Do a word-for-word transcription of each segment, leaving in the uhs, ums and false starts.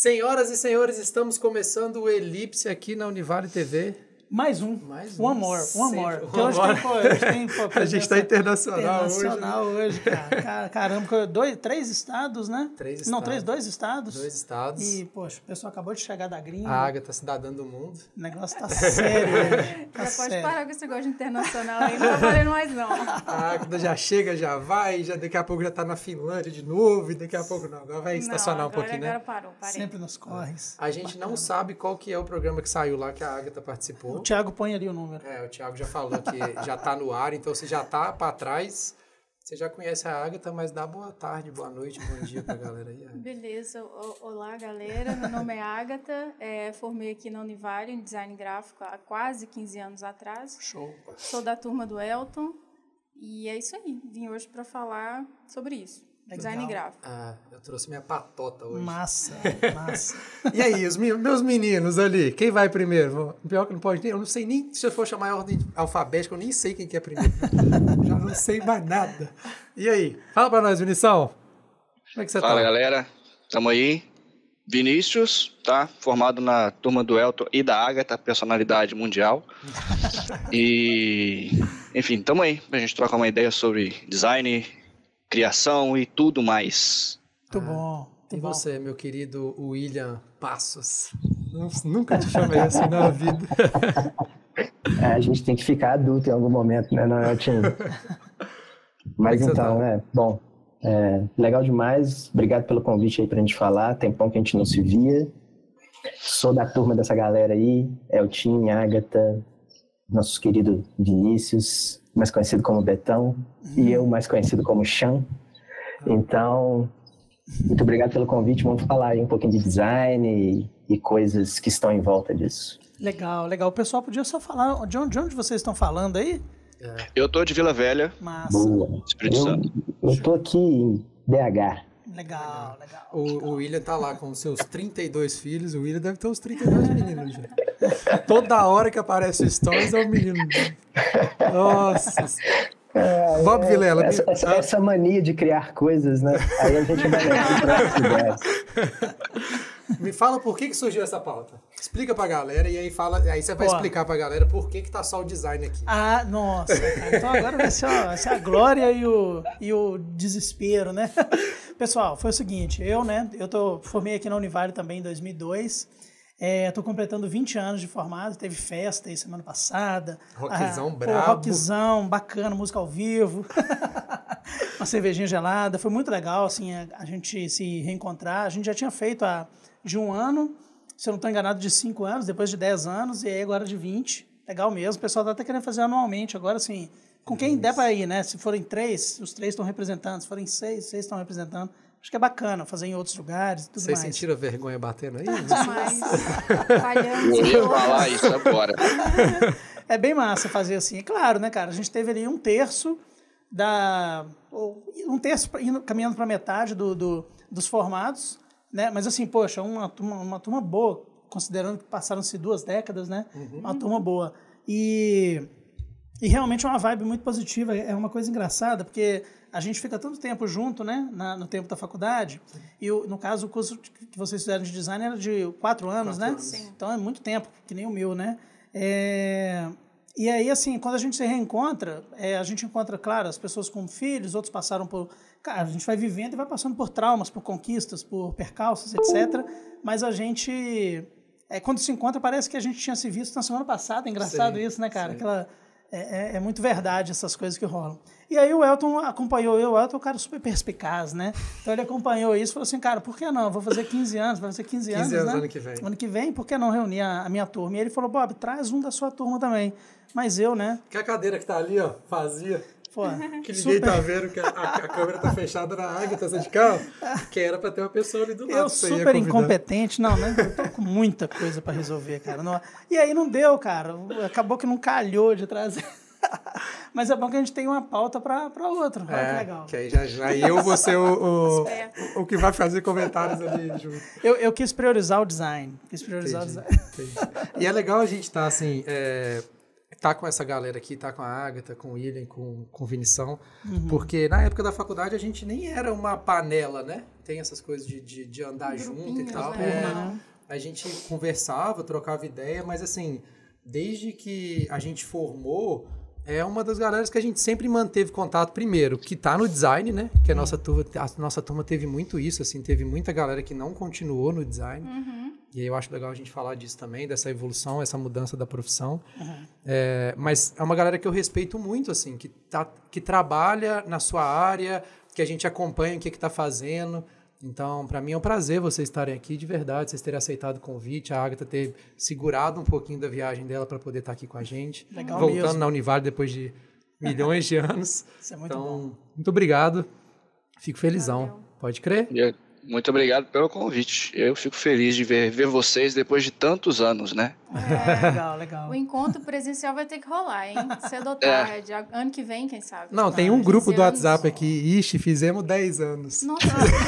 Senhoras e senhores, estamos começando o Elipse aqui na Univale T V. Mais um. Mais um. One more, one more. Sempre. Porque hoje tem, pô, hoje tem pô, A gente está internacional, internacional hoje. hoje, cara. Caramba, dois, três estados, né? Três estados. Não, três, dois estados. Dois estados. E, poxa, o pessoal acabou de chegar da gringa. A Ágata, cidadã do mundo. O negócio tá sério hoje. Tá já sério. pode parar com esse negócio de internacional aí, não tá valendo mais não. A Ágata já chega, já vai, já, daqui a pouco já tá na Finlândia de novo, e daqui a pouco não, agora vai estacionar não, um pouquinho, agora né? parou, parei. Sempre nos corres. A gente Bacana. não sabe qual que é o programa que saiu lá que a Ágata participou. O Thiago põe ali o número. É, o Thiago já falou que já tá no ar, então você já tá para trás. Você já conhece a Ágata, mas dá boa tarde, boa noite, bom dia pra galera aí. Ágata. Beleza, o- olá galera, meu nome é Ágata, é, formei aqui na Univale em design gráfico há quase quinze anos atrás. Show. Sou da turma do Elton e é isso aí, vim hoje para falar sobre isso, Legal. design gráfico. Ah, eu trouxe minha patota hoje. Massa, massa. E aí, os me- meus meninos ali, quem vai primeiro? Pior que não pode nem, eu não sei nem, se eu for chamar a ordem alfabética, eu nem sei quem que é primeiro. Já não sei mais nada. E aí, fala pra nós, Vinição. Como é que você Fala, tá? galera. Tamo aí. Vinícius, tá? Formado na turma do Elton e da Ágata, personalidade mundial. E, enfim, tamo aí pra gente trocar uma ideia sobre design, criação e tudo mais. Muito bom. Muito E bom. você, meu querido William Passos? Nu- Nunca te chamei assim na vida. É, a gente tem que ficar adulto em algum momento, né, não é, Tim? Mas Como é que você então, tá? é, bom, é, legal demais, obrigado pelo convite aí pra gente falar, tempão que a gente não se via. Sou da turma dessa galera aí, Eltim, Ágata, nosso querido Vinícius, mais conhecido como Betão, e eu mais conhecido como Chan. Então, muito obrigado pelo convite, vamos falar aí um pouquinho de design e, e coisas que estão em volta disso. Legal, legal. O pessoal podia só falar de onde, de onde vocês estão falando aí? Eu tô de Vila Velha, Massa. Boa. Espírito Eu, Santo. eu tô aqui em B H. Legal, legal. O, o William tá lá com seus trinta e dois filhos, o William deve ter uns trinta e dois meninos já. Toda hora que aparece o Stories é o menino. Nossa. Bob Vilela. Essa, essa, ah, essa mania de criar coisas, né? Aí a gente vai levando para outras ideias. Me fala por que, que surgiu essa pauta. Explica pra galera e aí fala, aí você vai Ó. explicar pra galera por que, que tá só o design aqui. Ah, nossa, cara. Então agora vai ser, ó, vai ser a glória e o, e o desespero, né? Pessoal, foi o seguinte, eu, né, eu tô, formei aqui na Univale também em dois mil e dois, é, tô completando vinte anos de formado, teve festa aí semana passada. Rockzão ah, pô, brabo. Rockzão, bacana, música ao vivo, uma cervejinha gelada, foi muito legal, assim, a, a gente se reencontrar, a gente já tinha feito há de um ano, se eu não estou enganado, de cinco anos, depois de dez anos, e aí agora de vinte. Legal mesmo. O pessoal está até querendo fazer anualmente. Agora, assim, com quem der para ir, né? Se forem três, os três estão representando. Se forem seis, seis estão representando. Acho que é bacana fazer em outros lugares e tudo Vocês mais. sentiram a vergonha batendo aí? Demais, falhamos. Eu ia falar isso agora. É bem massa fazer assim. É claro, né, cara? A gente teve ali um terço da... ou um terço indo, caminhando para metade do, do, dos formados, né? Mas assim, poxa, uma turma, uma turma boa, considerando que passaram-se duas décadas, né? Uhum. Uma turma boa. E, e realmente é uma vibe muito positiva, é uma coisa engraçada, porque a gente fica tanto tempo junto, né? Na, no tempo da faculdade. E o, no caso, o curso que vocês fizeram de design era de quatro anos, Quatro né? anos. Sim. Então é muito tempo, que nem o meu, né? É... E aí, assim, quando a gente se reencontra, é, a gente encontra, claro, as pessoas com filhos, outros passaram por... Cara, a gente vai vivendo e vai passando por traumas, por conquistas, por percalços, etcétera. Mas a gente... É, quando se encontra, parece que a gente tinha se visto na semana passada. É engraçado Sim, isso, né, cara? sim. Aquela, é, é, é muito verdade essas coisas que rolam. E aí o Elton acompanhou eu. O Elton é um cara super perspicaz, né? Então ele acompanhou isso e falou assim, cara, por que não? Eu vou fazer quinze anos, vai fazer quinze, quinze anos, anos né? ano que vem. Ano que vem, por que não reunir a, a minha turma? E ele falou, Bob, traz um da sua turma também. Mas eu, né? Que a cadeira que tá ali, ó, vazia, Pô, que ninguém super- tá vendo, que a, a- a câmera tá fechada na Ágata, essa de cá, ó, que era pra ter uma pessoa ali do lado. Eu que você ia super convidar. incompetente, não, né? Eu tô com muita coisa pra resolver, cara. Não- E aí não deu, cara. Acabou que não calhou de trazer. Mas é bom que a gente tem uma pauta pra, pra outra. Olha que É, legal. que aí já, já eu vou ser o, Esperto. o, o que vai fazer comentários ali junto. Eu, eu quis priorizar o design. Quis priorizar Entendi, o design. entendi. E é legal a gente estar assim, é, tá com essa galera aqui, tá com a Agatha, com o William, com, com o Vinição, uhum. porque na época da faculdade a gente nem era uma panela, né? Tem essas coisas de, de, de andar junto e tal. Né? É, Uhum. A gente conversava, trocava ideia, mas assim, desde que a gente formou, é uma das galeras que a gente sempre manteve contato primeiro, que tá no design, né? Que a nossa turma, a nossa turma teve muito isso, assim, teve muita galera que não continuou no design. Uhum. E aí eu acho legal a gente falar disso também, dessa evolução, essa mudança da profissão. Uhum. É, mas é uma galera que eu respeito muito, assim, que, tá, que trabalha na sua área, que a gente acompanha o que está fazendo. Então, para mim é um prazer vocês estarem aqui, de verdade, vocês terem aceitado o convite, a Agatha ter segurado um pouquinho da viagem dela para poder estar aqui com a gente. Legal voltando mesmo. na Univale depois de milhões de anos. Isso é muito então, bom. Muito obrigado. Fico felizão. Valeu. Pode crer? Yeah. Muito obrigado pelo convite. Eu fico feliz de ver, ver vocês depois de tantos anos, né? É, legal, legal. O encontro presencial vai ter que rolar, hein? Cedo ou tarde. É. Ano que vem, quem sabe? Não, tem um grupo do anos. WhatsApp aqui. Ixi, fizemos dez anos. Nossa,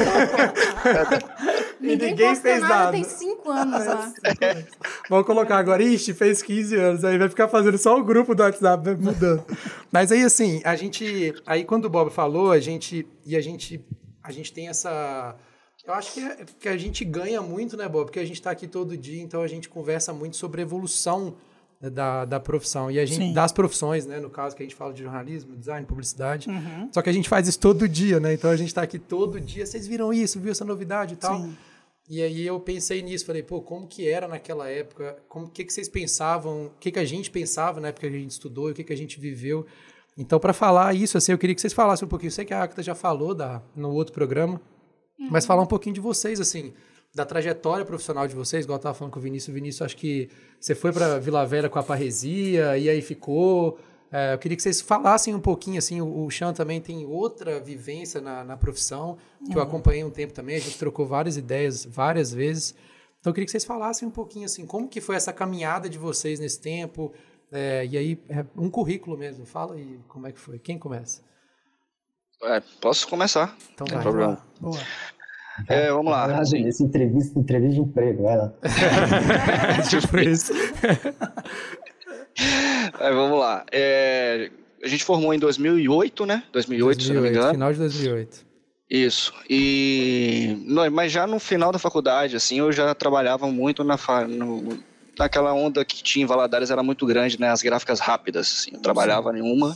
ninguém, ninguém posta fez nada, nada. tem cinco anos lá. Vamos colocar agora, ixi, fez quinze anos. Aí vai ficar fazendo só o grupo do WhatsApp, vai mudando. Mas aí, assim, a gente... Aí, quando o Bob falou, a gente... E a gente... A gente tem essa... Eu acho que, é, que a gente ganha muito, né, Bob? Porque a gente está aqui todo dia, então a gente conversa muito sobre a evolução da, da profissão. E a gente, das profissões, né? No caso, que a gente fala de jornalismo, design, publicidade. Uhum. Só que a gente faz isso todo dia, né? Então a gente está aqui todo dia. Vocês viram isso? Viu essa novidade e tal? Sim. E aí eu pensei nisso. Falei, pô, como que era naquela época? O que, que vocês pensavam? O que, que a gente pensava na época que a gente estudou? O que, que a gente viveu? Então, para falar isso, assim, eu queria que vocês falassem um pouquinho. Eu sei que a Agatha já falou da, no outro programa. Uhum. Mas falar um pouquinho de vocês, assim, da trajetória profissional de vocês, igual eu estava falando com o Vinícius. O Vinícius, acho que você foi para Vila Velha com a parresia e aí ficou. É, eu queria que vocês falassem um pouquinho, assim, o, o Chan também tem outra vivência na, na profissão, que uhum. eu acompanhei um tempo também, a gente trocou várias ideias várias vezes. Então eu queria que vocês falassem um pouquinho, assim, como que foi essa caminhada de vocês nesse tempo, é, e aí, é um currículo mesmo. Fala aí como é que foi. Quem começa? É, posso começar? Então não vai. tem problema. Boa. É, vamos lá. Ah, assim. Essa entrevista, entrevista de emprego, vai lá. Tipo isso. É, vamos lá. É, a gente formou em dois mil e oito, né? dois mil e oito, dois mil e oito, se não me engano. Final de dois mil e oito. Isso. E, não, mas já no final da faculdade, assim, eu já trabalhava muito na no, naquela onda que tinha em Valadares, era muito grande, né? As gráficas rápidas, assim. Eu trabalhava em uma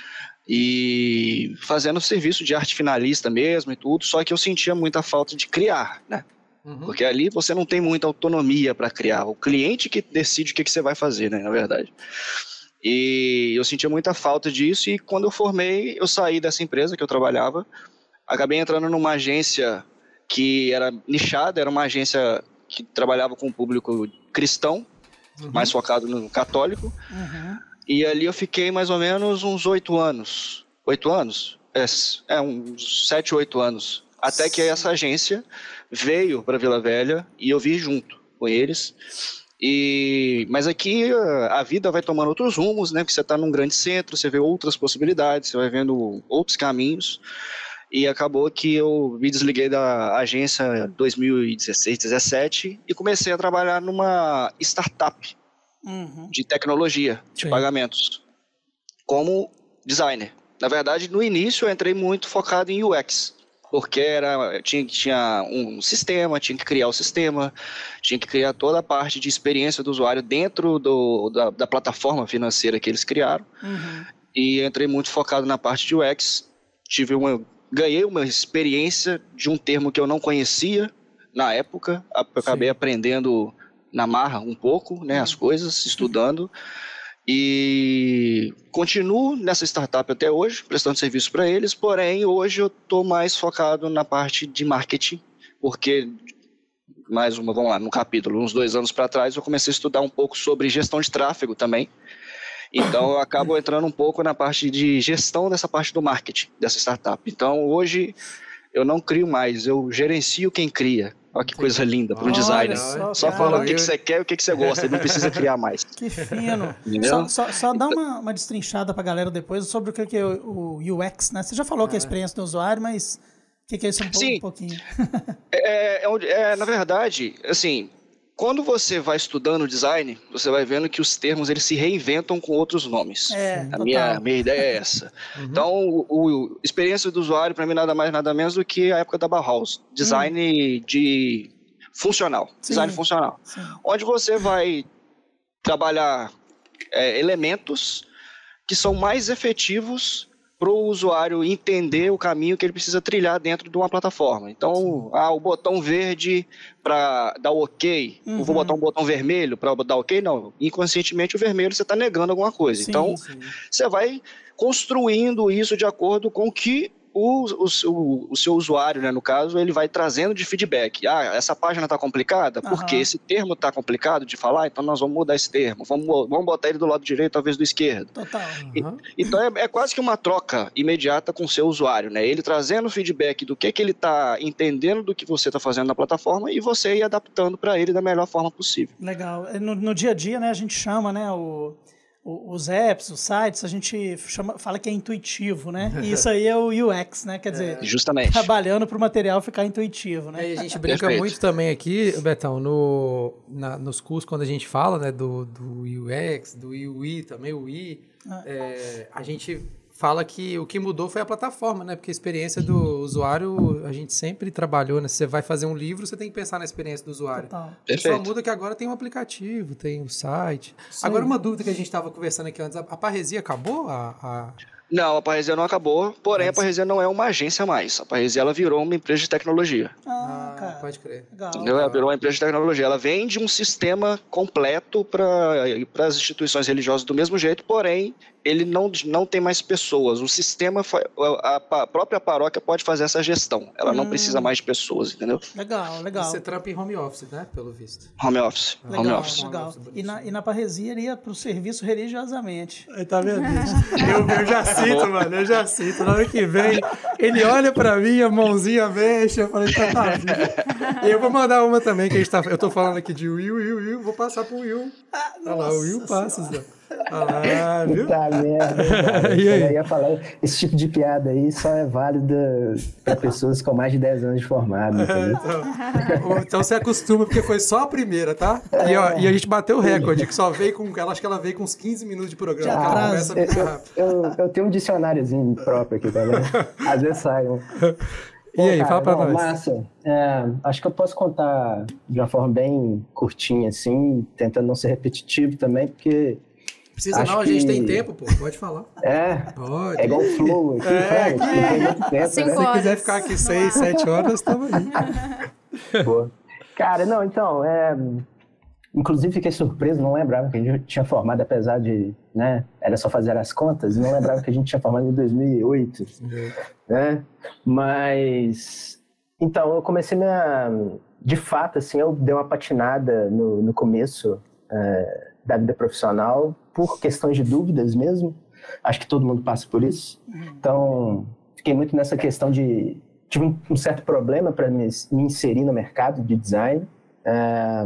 e fazendo serviço de arte finalista mesmo e tudo, só que eu sentia muita falta de criar, né? Uhum. Porque ali você não tem muita autonomia para criar, o cliente que decide o que, que você vai fazer, né, na verdade. E eu sentia muita falta disso e quando eu formei, eu saí dessa empresa que eu trabalhava, acabei entrando numa agência que era nichada, era uma agência que trabalhava com o público cristão, uhum. mais focado no católico, uhum. E ali eu fiquei mais ou menos uns oito anos. Oito anos? É, é uns sete, oito anos. Até que essa agência veio para Vila Velha e eu vi junto com eles. E, mas aqui a vida vai tomando outros rumos, né? Porque você está num grande centro, você vê outras possibilidades, você vai vendo outros caminhos. E acabou que eu me desliguei da agência em dois mil e dezesseis, dezessete e comecei a trabalhar numa startup. Uhum. De tecnologia, de Sim. pagamentos, como designer. Na verdade, no início eu entrei muito focado em U X, porque era, tinha, tinha um sistema, tinha que criar o sistema, tinha que criar toda a parte de experiência do usuário dentro do, da, da plataforma financeira que eles criaram. Uhum. E entrei muito focado na parte de U X. Tive uma, ganhei uma experiência de um termo que eu não conhecia na época, eu acabei Sim. aprendendo na marra um pouco, né, as coisas, estudando, e continuo nessa startup até hoje, prestando serviço para eles, porém hoje eu estou mais focado na parte de marketing, porque, mais uma, vamos lá, no capítulo, uns dois anos para trás eu comecei a estudar um pouco sobre gestão de tráfego também, então eu acabo entrando um pouco na parte de gestão dessa parte do marketing, dessa startup. Então hoje eu não crio mais, eu gerencio quem cria. Olha que coisa linda para um designer. Só, só fala o que, que você quer e o que, que você gosta, ele não precisa criar mais. Que fino. Só, só, só dá uma, uma destrinchada para a galera depois sobre o que, que é o U X, né? Você já falou ah. que é a experiência do usuário, mas o que, que é isso um, pouco, um pouquinho? é, é, é, na verdade, assim, quando você vai estudando design, você vai vendo que os termos eles se reinventam com outros nomes. É, a minha, minha ideia é essa. Uhum. Então, o, o experiência do usuário, para mim, nada mais, nada menos do que a época da Bauhaus. Design hum. de funcional. Sim. Design funcional. Sim. Onde você vai trabalhar é, elementos que são mais efetivos para o usuário entender o caminho que ele precisa trilhar dentro de uma plataforma. Então, ah, o botão verde para dar ok, uhum. eu vou botar um botão vermelho para dar ok? Não, inconscientemente o vermelho você está negando alguma coisa. Sim, então, sim. você vai construindo isso de acordo com o que o, o, o seu usuário, né, no caso, ele vai trazendo de feedback. Ah, essa página está complicada? Uhum. Porque esse termo está complicado de falar, então nós vamos mudar esse termo. Vamos, vamos botar ele do lado direito, talvez do esquerdo. Total. Uhum. E, então é, é quase que uma troca imediata com o seu usuário, né? Ele trazendo feedback do que, que ele está entendendo do que você está fazendo na plataforma e você ir adaptando para ele da melhor forma possível. Legal. No, no dia a dia, né, a gente chama, né, o... os apps, os sites, a gente chama, fala que é intuitivo, né? E isso aí é o U X, né? Quer dizer, é, justamente. trabalhando para o material ficar intuitivo, né? É, a gente brinca Perfeito. muito também aqui, Betão, no, na, nos cursos, quando a gente fala, né, do, do U X, do U I também, o I, ah. é, a gente fala que o que mudou foi a plataforma, né? Porque a experiência do usuário, a gente sempre trabalhou, né? Você vai fazer um livro, você tem que pensar na experiência do usuário. Só muda que agora tem um aplicativo, tem um site. Sim. Agora, uma dúvida que a gente estava conversando aqui antes, a Parresia acabou? A, a... Não, a Parresia não acabou, porém Mas... a Parresia não é uma agência mais. A Parresia, ela virou uma empresa de tecnologia. Ah, cara. Pode crer. Legal. Entendeu? Ela virou uma empresa de tecnologia. Ela vende um sistema completo para as instituições religiosas do mesmo jeito, porém, ele não, não tem mais pessoas. O sistema, a, a própria paróquia pode fazer essa gestão. Ela hum. não precisa mais de pessoas, entendeu? Legal, legal. Você trampa em home office, né? Pelo visto. Home office. Legal, home office. legal. E na, e na Parresia iria para o serviço religiosamente. Aí, tá vendo? eu, eu já cito, mano. Eu já cito. Na hora que vem, ele olha pra mim, a mãozinha mexe. Eu falei, tá, tá. E eu vou mandar uma também, que a gente tá... Eu tô falando aqui de Will, Will, Will. Vou passar pro Will. Ah, olha lá, o Will passa, Zé. Ah, viu? Tá merda. E aí? Eu ia falar, esse tipo de piada aí só é válida para pessoas com mais de dez anos de formado. Então, então você acostuma, porque foi só a primeira, tá? É. E, ó, e a gente bateu o recorde, que só veio com. Ela acho que ela veio com uns quinze minutos de programa. Já ela começa a ficar eu, rápido. Eu, eu tenho um dicionáriozinho próprio aqui, tá vendo? Às vezes sai um. E aí, Pô, cara, fala pra bom, nós. Massa, é, acho que eu posso contar de uma forma bem curtinha, assim, tentando não ser repetitivo também, porque... Precisa acho não, a gente que... tem tempo, pô, pode falar. É, pode. É igual o flow aqui, é, cara, é. Tem muito tempo, Cinco né? Se quiser ficar aqui seis, sete horas, estamos aí. Boa. Cara, não, então, é... Inclusive, fiquei surpreso, não lembrava que a gente tinha formado, apesar de, né, era só fazer as contas, não lembrava que a gente tinha formado em dois mil e oito, né? Mas, então, eu comecei minha, de fato, assim, eu dei uma patinada no, no começo é, da vida profissional, por questões de dúvidas mesmo, acho que todo mundo passa por isso, então, fiquei muito nessa questão de, tive um, um certo problema para me, me inserir no mercado de design, é,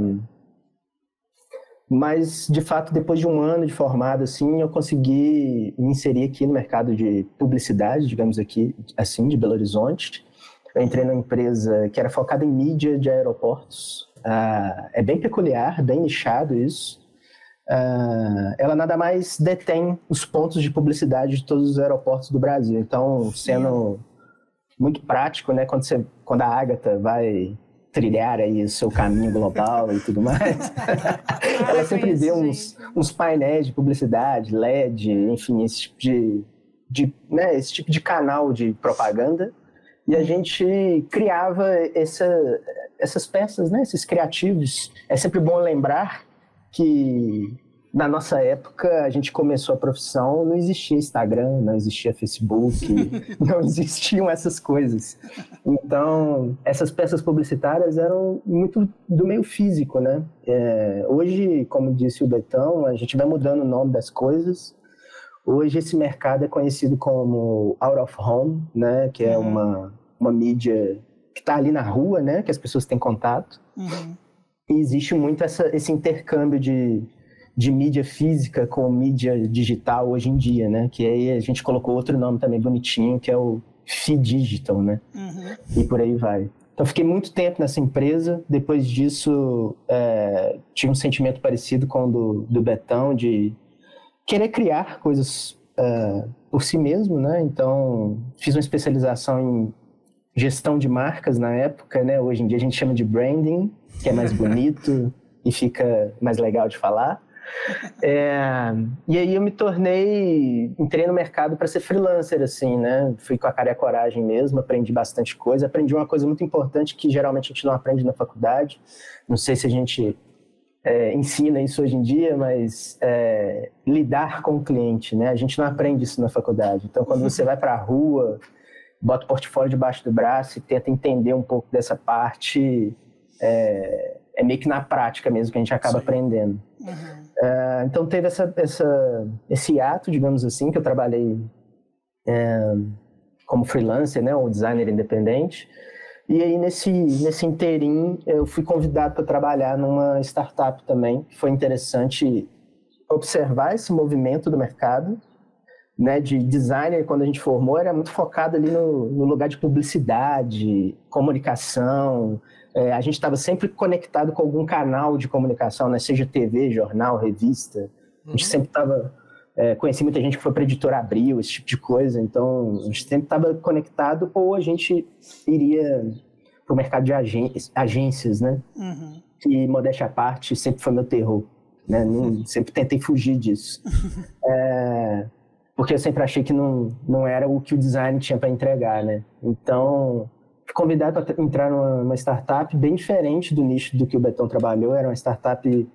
mas, de fato, depois de um ano de formado, assim, eu consegui me inserir aqui no mercado de publicidade, digamos aqui, assim, de Belo Horizonte. Eu entrei numa empresa que era focada em mídia de aeroportos. Uh, é bem peculiar, bem nichado isso. Uh, ela nada mais detém os pontos de publicidade de todos os aeroportos do Brasil. Então, sendo muito prático, né, quando, você, quando a Ágata vai... trilhar aí o seu caminho global e tudo mais. Ela sempre vê uns, uns painéis de publicidade, L E D, enfim, esse tipo de, de, né, esse tipo de canal de propaganda. E a gente criava essa, essas peças, né, esses criativos. É sempre bom lembrar que na nossa época a gente começou a profissão, não existia Instagram, não existia Facebook, não existiam essas coisas. Então, essas peças publicitárias eram muito do meio físico, né? É, hoje, como disse o Betão, a gente vai mudando o nome das coisas. Hoje esse mercado é conhecido como out of home, né? Que é uhum. uma, uma mídia que está ali na rua, né? Que as pessoas têm contato. Uhum. E existe muito essa, esse intercâmbio de de mídia física com mídia digital hoje em dia, né? Que aí a gente colocou outro nome também bonitinho, que é o F-Digital, né? Uhum. E por aí vai. Então, fiquei muito tempo nessa empresa. Depois disso, é, tinha um sentimento parecido com o do, do Betão, de querer criar coisas é, por si mesmo, né? Então, fiz uma especialização em gestão de marcas na época, né? Hoje em dia a gente chama de branding, que é mais bonito e fica mais legal de falar. É, e aí eu me tornei, entrei no mercado para ser freelancer, assim, né? Fui com a cara e a coragem mesmo, aprendi bastante coisa. Aprendi uma coisa muito importante que geralmente a gente não aprende na faculdade. Não sei se a gente é, ensina isso hoje em dia, mas é, lidar com o cliente, né? A gente não aprende isso na faculdade. Então, quando você vai para a rua, bota o portfólio debaixo do braço e tenta entender um pouco dessa parte, é, é meio que na prática mesmo que a gente acaba Sim. aprendendo. Uhum. Uh, então teve essa, essa, esse ato, digamos assim, que eu trabalhei é, como freelancer, né, ou designer independente, e aí nesse, nesse inteirinho eu fui convidado para trabalhar numa startup também. Foi interessante observar esse movimento do mercado, né, de designer. Quando a gente formou, era muito focado ali no, no lugar de publicidade, comunicação. É, a gente estava sempre conectado com algum canal de comunicação, né? Seja T V, jornal, revista. Uhum. A gente sempre estava... É, conheci muita gente que foi para a Editora Abril, esse tipo de coisa. Então, a gente sempre estava conectado, ou a gente iria para o mercado de agen- agências, né? Uhum. Que, modéstia à parte, sempre foi meu terror, né? Não, sempre tentei fugir disso. É, porque eu sempre achei que não, não era o que o design tinha para entregar, né? Então... fui convidado para entrar numa, numa startup bem diferente do nicho do que o Betão trabalhou. Era uma startup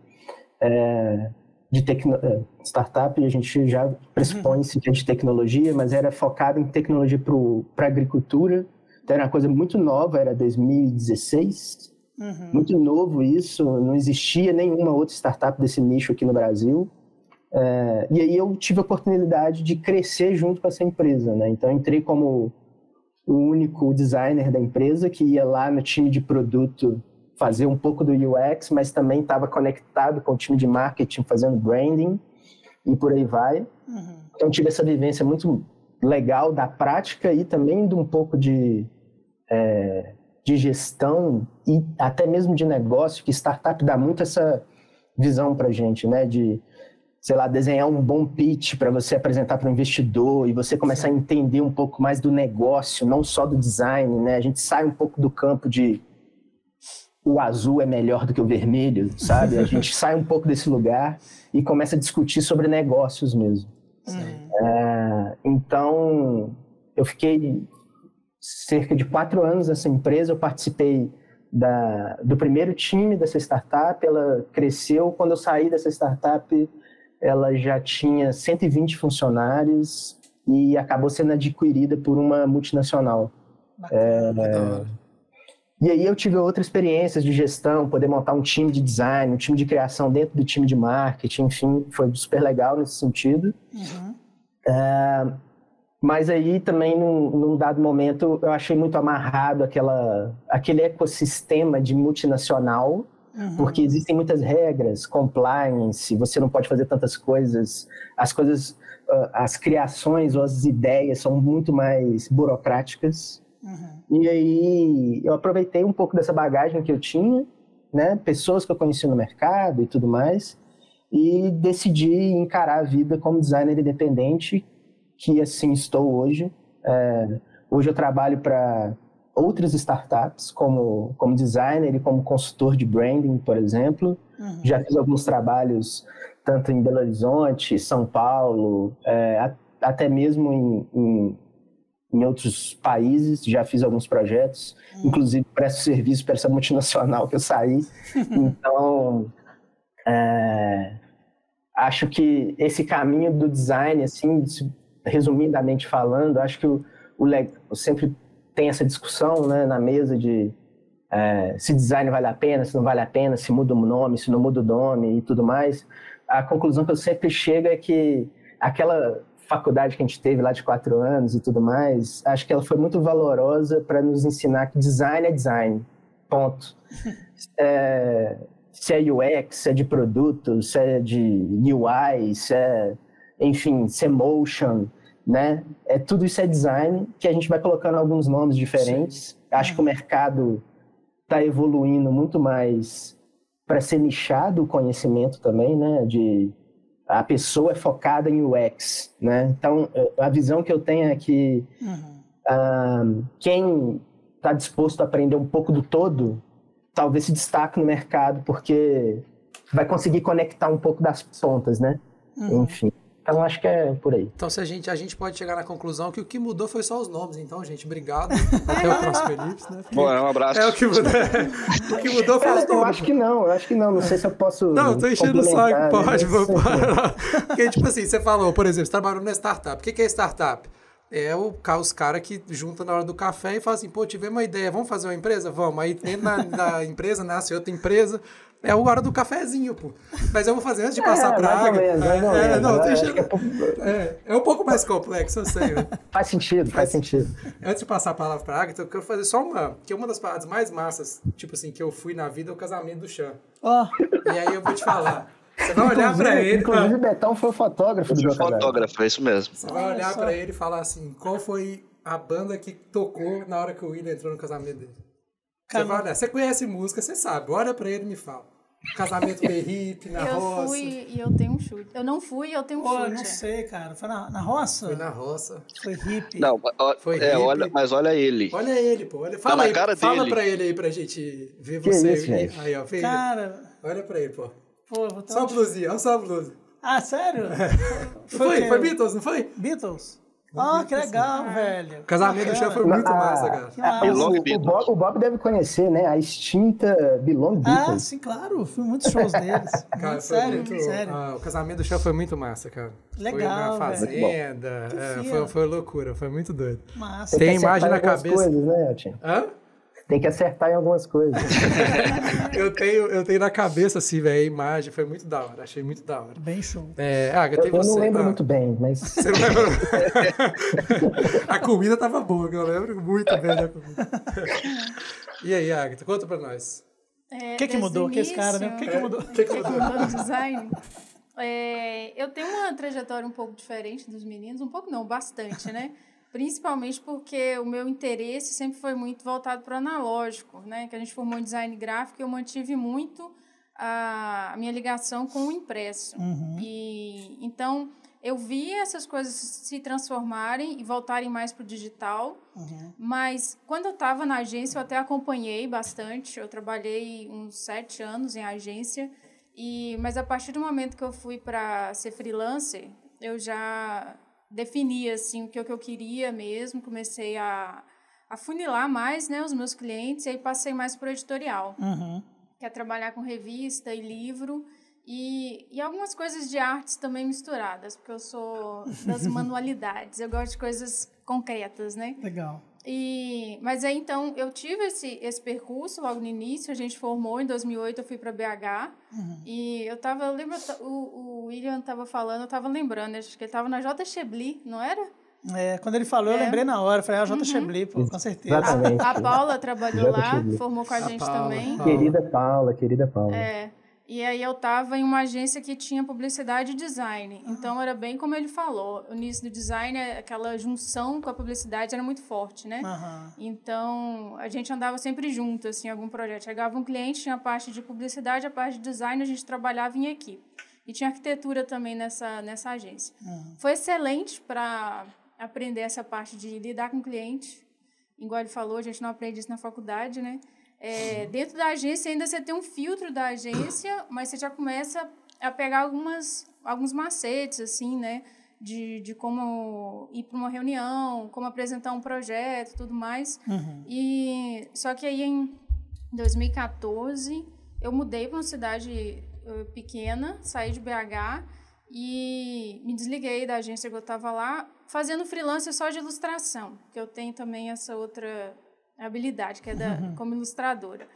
é, de tecno... startup, a gente já pressupõe-se que é de tecnologia, mas era focada em tecnologia para a agricultura. Então era uma coisa muito nova, era dois mil e dezesseis, uhum. muito novo isso, não existia nenhuma outra startup desse nicho aqui no Brasil. É, e aí eu tive a oportunidade de crescer junto com essa empresa, né? Então eu entrei como o único designer da empresa que ia lá no time de produto fazer um pouco do U X, mas também estava conectado com o time de marketing, fazendo branding e por aí vai. Uhum. Então tive essa vivência muito legal da prática e também de um pouco de, é, de gestão e até mesmo de negócio, que startup dá muito essa visão para a gente, né? De, sei lá, desenhar um bom pitch para você apresentar para o investidor e você começar Sim. a entender um pouco mais do negócio, não só do design, né? A gente sai um pouco do campo de o azul é melhor do que o vermelho, sabe? A gente sai um pouco desse lugar e começa a discutir sobre negócios mesmo. É, então, eu fiquei cerca de quatro anos nessa empresa. Eu participei da, do primeiro time dessa startup. Ela cresceu. Quando eu saí dessa startup, ela já tinha cento e vinte funcionários e acabou sendo adquirida por uma multinacional. Bacana, é, e aí eu tive outras experiências de gestão, poder montar um time de design, um time de criação dentro do time de marketing, enfim, foi super legal nesse sentido. Uhum. É, mas aí também, num, num dado momento, eu achei muito amarrado aquela, aquele ecossistema de multinacional, uhum. porque existem muitas regras, compliance, você não pode fazer tantas coisas, as coisas, as criações ou as ideias são muito mais burocráticas. Uhum. E aí eu aproveitei um pouco dessa bagagem que eu tinha, né, pessoas que eu conheci no mercado e tudo mais, e decidi encarar a vida como designer independente, que assim estou hoje. É, hoje eu trabalho para outras startups como, como designer e como consultor de branding, por exemplo. Uhum. Já fiz alguns trabalhos tanto em Belo Horizonte, São Paulo, é, até mesmo em, em em outros países, já fiz alguns projetos, hum. inclusive presto serviço para essa multinacional que eu saí. Então, é, acho que esse caminho do design, assim, resumidamente falando, acho que o, o, o sempre tem essa discussão, né, na mesa de é, se design vale a pena, se não vale a pena, se muda o nome, se não muda o nome e tudo mais. A conclusão que eu sempre chego é que aquela faculdade que a gente teve lá de quatro anos e tudo mais, acho que ela foi muito valorosa para nos ensinar que design é design, ponto. É, se é U X, se é de produto, se é de U I, se é, enfim, se é motion, né? É, tudo isso é design, que a gente vai colocando alguns nomes diferentes. Sim. Acho que o mercado está evoluindo muito mais para ser nichado o conhecimento também, né? De a pessoa é focada em U X, né? Então, a visão que eu tenho é que uhum. uh, quem está disposto a aprender um pouco do todo, talvez se destaque no mercado, porque vai conseguir conectar um pouco das pontas, né? Uhum. Enfim. Então, acho que é por aí. Então, se a gente, a gente pode chegar na conclusão que o que mudou foi só os nomes. Então, gente, obrigado. Até o próximo Elipse, né? Bom, um abraço. É, o que mudou, o que mudou foi Cara, os nomes. Eu acho que não, eu acho que não. Não sei se eu posso Não, eu tô enchendo o saco. Pode, vou parar. Porque, tipo assim, você falou, por exemplo, você trabalhou na startup. O que, que é startup? É o, os caras que juntam na hora do café e falam assim, pô, tive uma ideia, vamos fazer uma empresa? Vamos. Aí dentro da, da empresa nasce outra empresa. É a hora do cafezinho, pô. Mas eu vou fazer antes de passar é, pra água. É, é, não, é, enchendo... é, é, é um pouco mais complexo, eu sei. Né? Faz sentido, faz, faz sentido. Antes de passar a palavra pra água, eu quero fazer só uma, que é uma das paradas mais massas, tipo assim, que eu fui na vida, é o casamento do Chan. Oh. E aí eu vou te falar. Você vai olhar pra ele... Inclusive, o Betão foi o fotógrafo do meu casamento. Fotógrafo, é isso mesmo. Você vai olhar pra ele e falar assim, qual foi a banda que tocou na hora que o William entrou no casamento dele? Você vai olhar, você conhece música, você sabe. Olha pra ele e me fala. Casamento berripe, na eu roça. Eu fui e eu tenho um chute. Eu não fui e eu tenho um Pô, chute. Eu não sei, cara. Foi na, na roça? Foi na roça. Foi hippie. Não, ó, Foi é, hippie. olha, mas olha ele. Olha ele, pô. Olha, fala tá na aí, cara fala dele. pra ele aí pra gente ver Que você. isso, gente? Aí, ó, Cara... Olha pra ele, pô. Pô, vou só a blusinha, olha só a blusa. Ah, sério? Foi, foi, foi Beatles, não foi? Beatles? Ah, que legal, velho. O casamento do Chan foi muito ah, massa, cara. Ah, o, o, Bob, o Bob deve conhecer, né? A extinta Belong Beatles. Ah, sim, claro. Fui muitos shows deles. Cara, muito sério, muito, sério. Ah, o casamento do Chan foi muito massa, cara. Legal, foi na fazenda. É, foi, foi loucura, foi muito doido. Massa. Tem imagem na cabeça. Coisas, né, Elton? Hã? Tem que acertar em algumas coisas. eu, tenho, eu tenho na cabeça, assim, velho, a imagem. Foi muito da hora. Achei muito da hora. Bem show. É, Agatha, eu, eu você. não lembro ah. muito bem, mas... Você não lembra? A comida tava boa, que eu lembro muito bem da comida. E aí, Agatha, conta pra nós. O é, que, que mudou? Que esse cara, né? O que, que mudou? O que, que mudou no design? É, eu tenho uma trajetória um pouco diferente dos meninos. Um pouco não, bastante, né? Principalmente porque o meu interesse sempre foi muito voltado para o analógico, né? Que a gente formou em design gráfico e eu mantive muito a, a minha ligação com o impresso. Uhum. E, então, eu via essas coisas se transformarem e voltarem mais para o digital. Uhum. Mas, quando eu estava na agência, eu até acompanhei bastante. Eu trabalhei uns sete anos em agência. E, mas, a partir do momento que eu fui para ser freelancer, eu já... definia assim, o que eu queria mesmo, comecei a, a funilar mais, né, os meus clientes, e aí passei mais para o editorial, uhum. que é trabalhar com revista e livro, e, e algumas coisas de artes também misturadas, porque eu sou das manualidades, eu gosto de coisas concretas, né? Legal. E, mas aí, então, eu tive esse, esse percurso logo no início, a gente formou, em dois mil e oito eu fui para B H, uhum. e eu tava, eu lembro, o, o William estava falando, eu estava lembrando, acho que ele estava na J. Chebli, não era? É, quando ele falou, é. eu lembrei na hora, falei, ah, J. Uhum. Chebli, pô, com certeza. Exatamente. A, a Paula trabalhou lá, Chebli. formou com a, a gente Paula, também. Paula. Querida Paula, querida Paula. É. E aí eu estava em uma agência que tinha publicidade e design. Então, era bem como ele falou. O início do design, aquela junção com a publicidade era muito forte, né? Uhum. Então, a gente andava sempre junto, assim, em algum projeto. Chegava um cliente, tinha a parte de publicidade, a parte de design, a gente trabalhava em equipe. E tinha arquitetura também nessa, nessa agência. Uhum. Foi excelente para aprender essa parte de lidar com o cliente. Igual ele falou, a gente não aprende isso na faculdade, né? É, dentro da agência ainda você tem um filtro da agência, mas você já começa a pegar algumas, alguns macetes, assim, né? De, de como ir para uma reunião, como apresentar um projeto e tudo mais. Uhum. E, só que aí, em dois mil e quatorze, eu mudei para uma cidade uh, pequena, saí de B H e me desliguei da agência que eu estava lá, fazendo freelancer só de ilustração, que eu tenho também essa outra... habilidade, que é da, uhum. como ilustradora.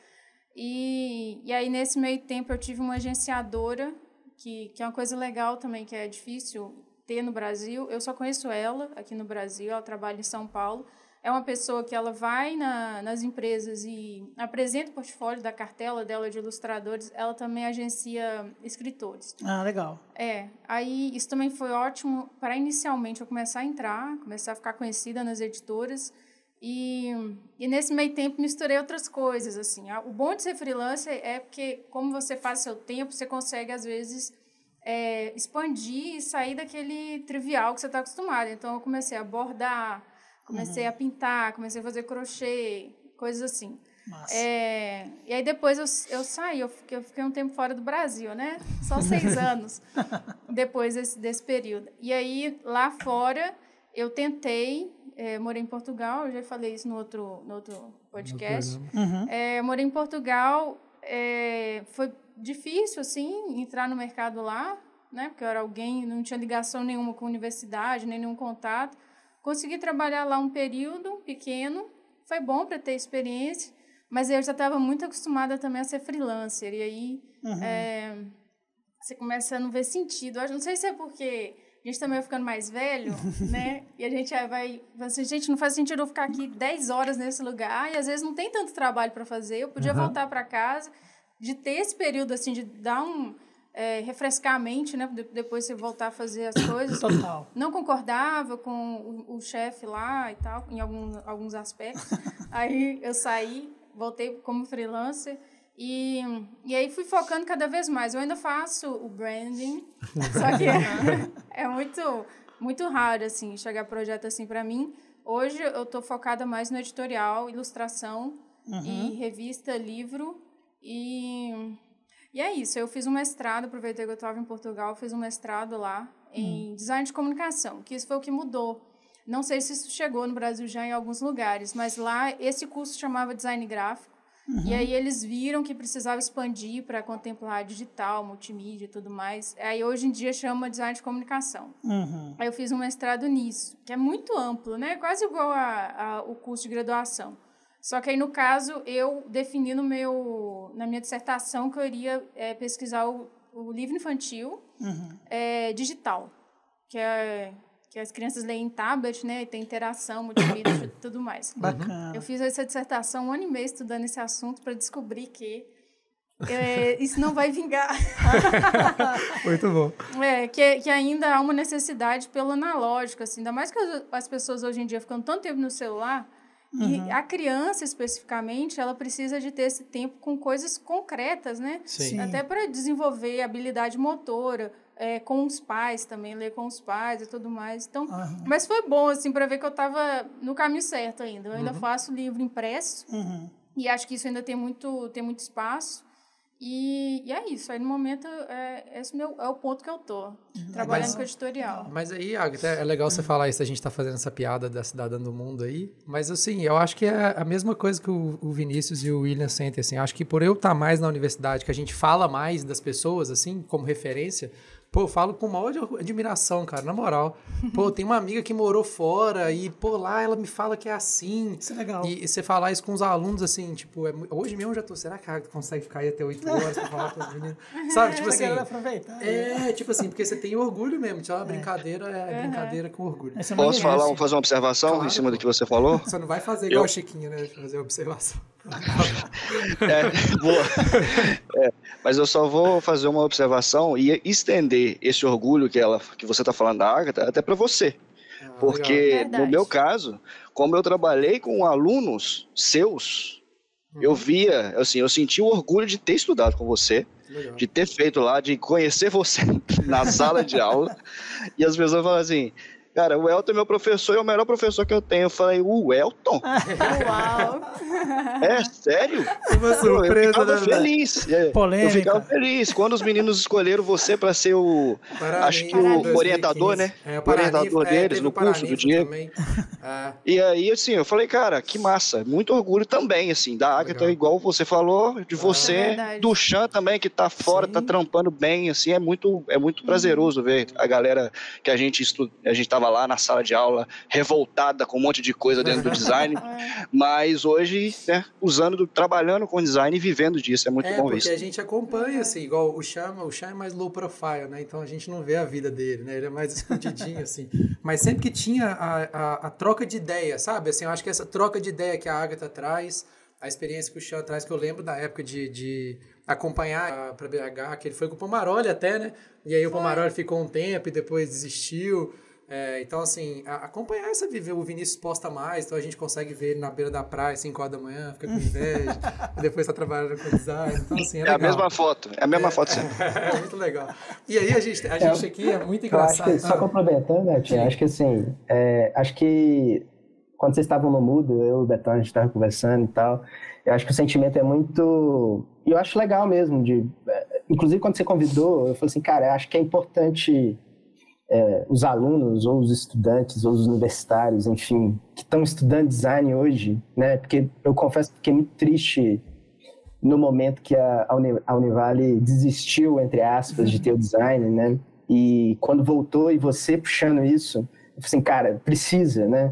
E, e aí, nesse meio tempo, eu tive uma agenciadora, que, que é uma coisa legal também, que é difícil ter no Brasil. Eu só conheço ela aqui no Brasil, ela trabalha em São Paulo. É uma pessoa que ela vai na, nas empresas e apresenta o portfólio da cartela dela de ilustradores. Ela também agencia escritores. Ah, legal. É, aí isso também foi ótimo para, inicialmente, eu começar a entrar, começar a ficar conhecida nas editoras. E, e nesse meio tempo misturei outras coisas, assim. O bom de ser freelancer é porque, como você faz seu tempo, você consegue, às vezes, é, expandir e sair daquele trivial que você está acostumado. Então, eu comecei a bordar, comecei uhum. a pintar, comecei a fazer crochê, coisas assim. É, e aí depois eu, eu saí, eu fiquei, eu fiquei um tempo fora do Brasil, né? Só seis anos depois desse, desse período. E aí, lá fora, eu tentei, é, morei em Portugal, eu já falei isso no outro, no outro podcast. Uhum. É, morei em Portugal, é, foi difícil, assim, entrar no mercado lá, né? Porque eu era alguém, não tinha ligação nenhuma com a universidade, nem nenhum contato. Consegui trabalhar lá um período pequeno, foi bom para ter experiência. Mas eu já estava muito acostumada também a ser freelancer. E aí, uhum. é, você começa a não ver sentido. Eu não sei se é porque a gente também vai ficando mais velho, né? E a gente vai... Assim, gente, não faz sentido eu ficar aqui dez horas nesse lugar. E às vezes não tem tanto trabalho para fazer. Eu podia uhum. voltar para casa, de ter esse período, assim, de dar um... É, refrescar a mente, né? Depois você voltar a fazer as coisas. Total. Não concordava com o, o chefe lá e tal, em algum, alguns aspectos. Aí eu saí... Voltei como freelancer e, e aí fui focando cada vez mais. Eu ainda faço o branding, só que é, é muito, muito raro, assim, chegar projeto assim para mim. Hoje eu estou focada mais no editorial, ilustração uhum. e revista, livro. E, e é isso, eu fiz um mestrado, aproveitei que eu estava em Portugal, fiz um mestrado lá em uhum. design de comunicação, que isso foi o que mudou. Não sei se isso chegou no Brasil já em alguns lugares, mas lá esse curso chamava design gráfico. Uhum. E aí eles viram que precisava expandir para contemplar digital, multimídia e tudo mais. Aí hoje em dia chama design de comunicação. Uhum. Aí eu fiz um mestrado nisso, que é muito amplo, né? Quase igual a, a, o curso de graduação. Só que aí, no caso, eu defini no meu, na minha dissertação que eu iria é, pesquisar o, o livro infantil uhum. é, digital, que é... que as crianças leem em tablet, né, e tem interação, multimídia e tudo mais. Bacana. Eu fiz essa dissertação um ano e meio estudando esse assunto para descobrir que é, isso não vai vingar. Muito bom. É, que, que ainda há uma necessidade pelo analógico, assim, ainda mais que as, as pessoas hoje em dia ficam tanto tempo no celular, uhum. e a criança, especificamente, ela precisa de ter esse tempo com coisas concretas, né? Sim. Até para desenvolver habilidade motora, É, com os pais também, ler com os pais e tudo mais. Então, uhum. Mas foi bom, assim, para ver que eu estava no caminho certo ainda. Eu ainda uhum. faço livro impresso uhum. e acho que isso ainda tem muito, tem muito espaço. E, e é isso. Aí, no momento, é, esse meu, é o ponto que eu tô, uhum. trabalhando mas, com editorial. Mas aí, Agatha, é legal você falar isso, a gente tá fazendo essa piada da cidadã do mundo aí, mas assim, eu acho que é a mesma coisa que o, o Vinícius e o William sentem, assim. Acho que por eu estar mais na universidade, que a gente fala mais das pessoas, assim, como referência... Pô, eu falo com maior admiração, cara, na moral. Pô, tem uma amiga que morou fora e, pô, lá ela me fala que é assim. Isso é legal. E, e você falar isso com os alunos, assim, tipo, é, hoje mesmo eu já tô, será que a Agatha consegue ficar aí até oito horas pra falar com os meninos? Sabe, tipo assim... aproveitar. É, tipo assim, porque você tem orgulho mesmo, tipo, uma brincadeira é, é brincadeira com orgulho. É Posso falar, fazer uma observação claro, em cima pô. do que você falou? Você não vai fazer igual eu... a Chiquinha, né, fazer observação. É, boa. É, mas eu só vou fazer uma observação e estender esse orgulho que, ela, que você está falando da Agatha até para você. Ah, porque no meu caso, como eu trabalhei com alunos seus, uhum. eu via, assim, eu senti o orgulho de ter estudado com você, legal. de ter feito lá, de conhecer você na sala de aula. E as pessoas falam assim... Cara, o Elton é meu professor e é o melhor professor que eu tenho. Eu falei, o Elton? Uau! É, sério? Uma surpresa, eu ficava né? feliz. Polêmica. Eu ficava feliz. Quando os meninos escolheram você para ser o... Paraninfo, acho que o orientador, né? É, o orientador é, deles no curso do Diego. Ah. E aí, assim, eu falei, cara, que massa. Muito orgulho também, assim, da Agatha, legal. igual você falou, de você, é do Chan também, que tá fora, Sim. tá trampando bem, assim, é muito, é muito prazeroso ver a galera que a gente estuda, a gente tava lá na sala de aula, revoltada com um monte de coisa dentro do design, mas hoje, né, usando, trabalhando com design e vivendo disso, é muito é, bom porque isso. Porque a gente acompanha, assim, igual o Chan, o Chan é mais low profile, né, então a gente não vê a vida dele, né, ele é mais escondidinho, assim, mas sempre que tinha a, a, a troca de ideia, sabe, assim, eu acho que essa troca de ideia que a Agatha traz, a experiência que o Chan traz, que eu lembro da época de, de acompanhar para B H, que ele foi com o Pomaroli até, né, e aí o Pomaroli ficou um tempo e depois desistiu. É, então, assim, a, acompanhar essa viver. O Vinícius posta mais, então a gente consegue ver ele na beira da praia, cinco horas da manhã, fica com inveja, e depois tá trabalhando com design. Então, assim, é, É legal. a mesma foto, é a mesma é, foto sempre. É, é muito legal. E aí, a gente, a gente aqui é muito engraçado. Eu acho que, só complementando, né, Tia, acho que assim, é, acho que quando vocês estavam no Mudo, eu e o Betão, a gente estava conversando e tal, eu acho que o sentimento é muito... E eu acho legal mesmo, de, inclusive quando você convidou, eu falei assim, cara, eu acho que é importante... É, os alunos, ou os estudantes, ou os universitários, enfim, que estão estudando design hoje, né? Porque eu confesso que fiquei muito triste no momento que a, a Univale desistiu, entre aspas, de ter o design, né? E quando voltou e você puxando isso, eu falei assim, cara, precisa, né?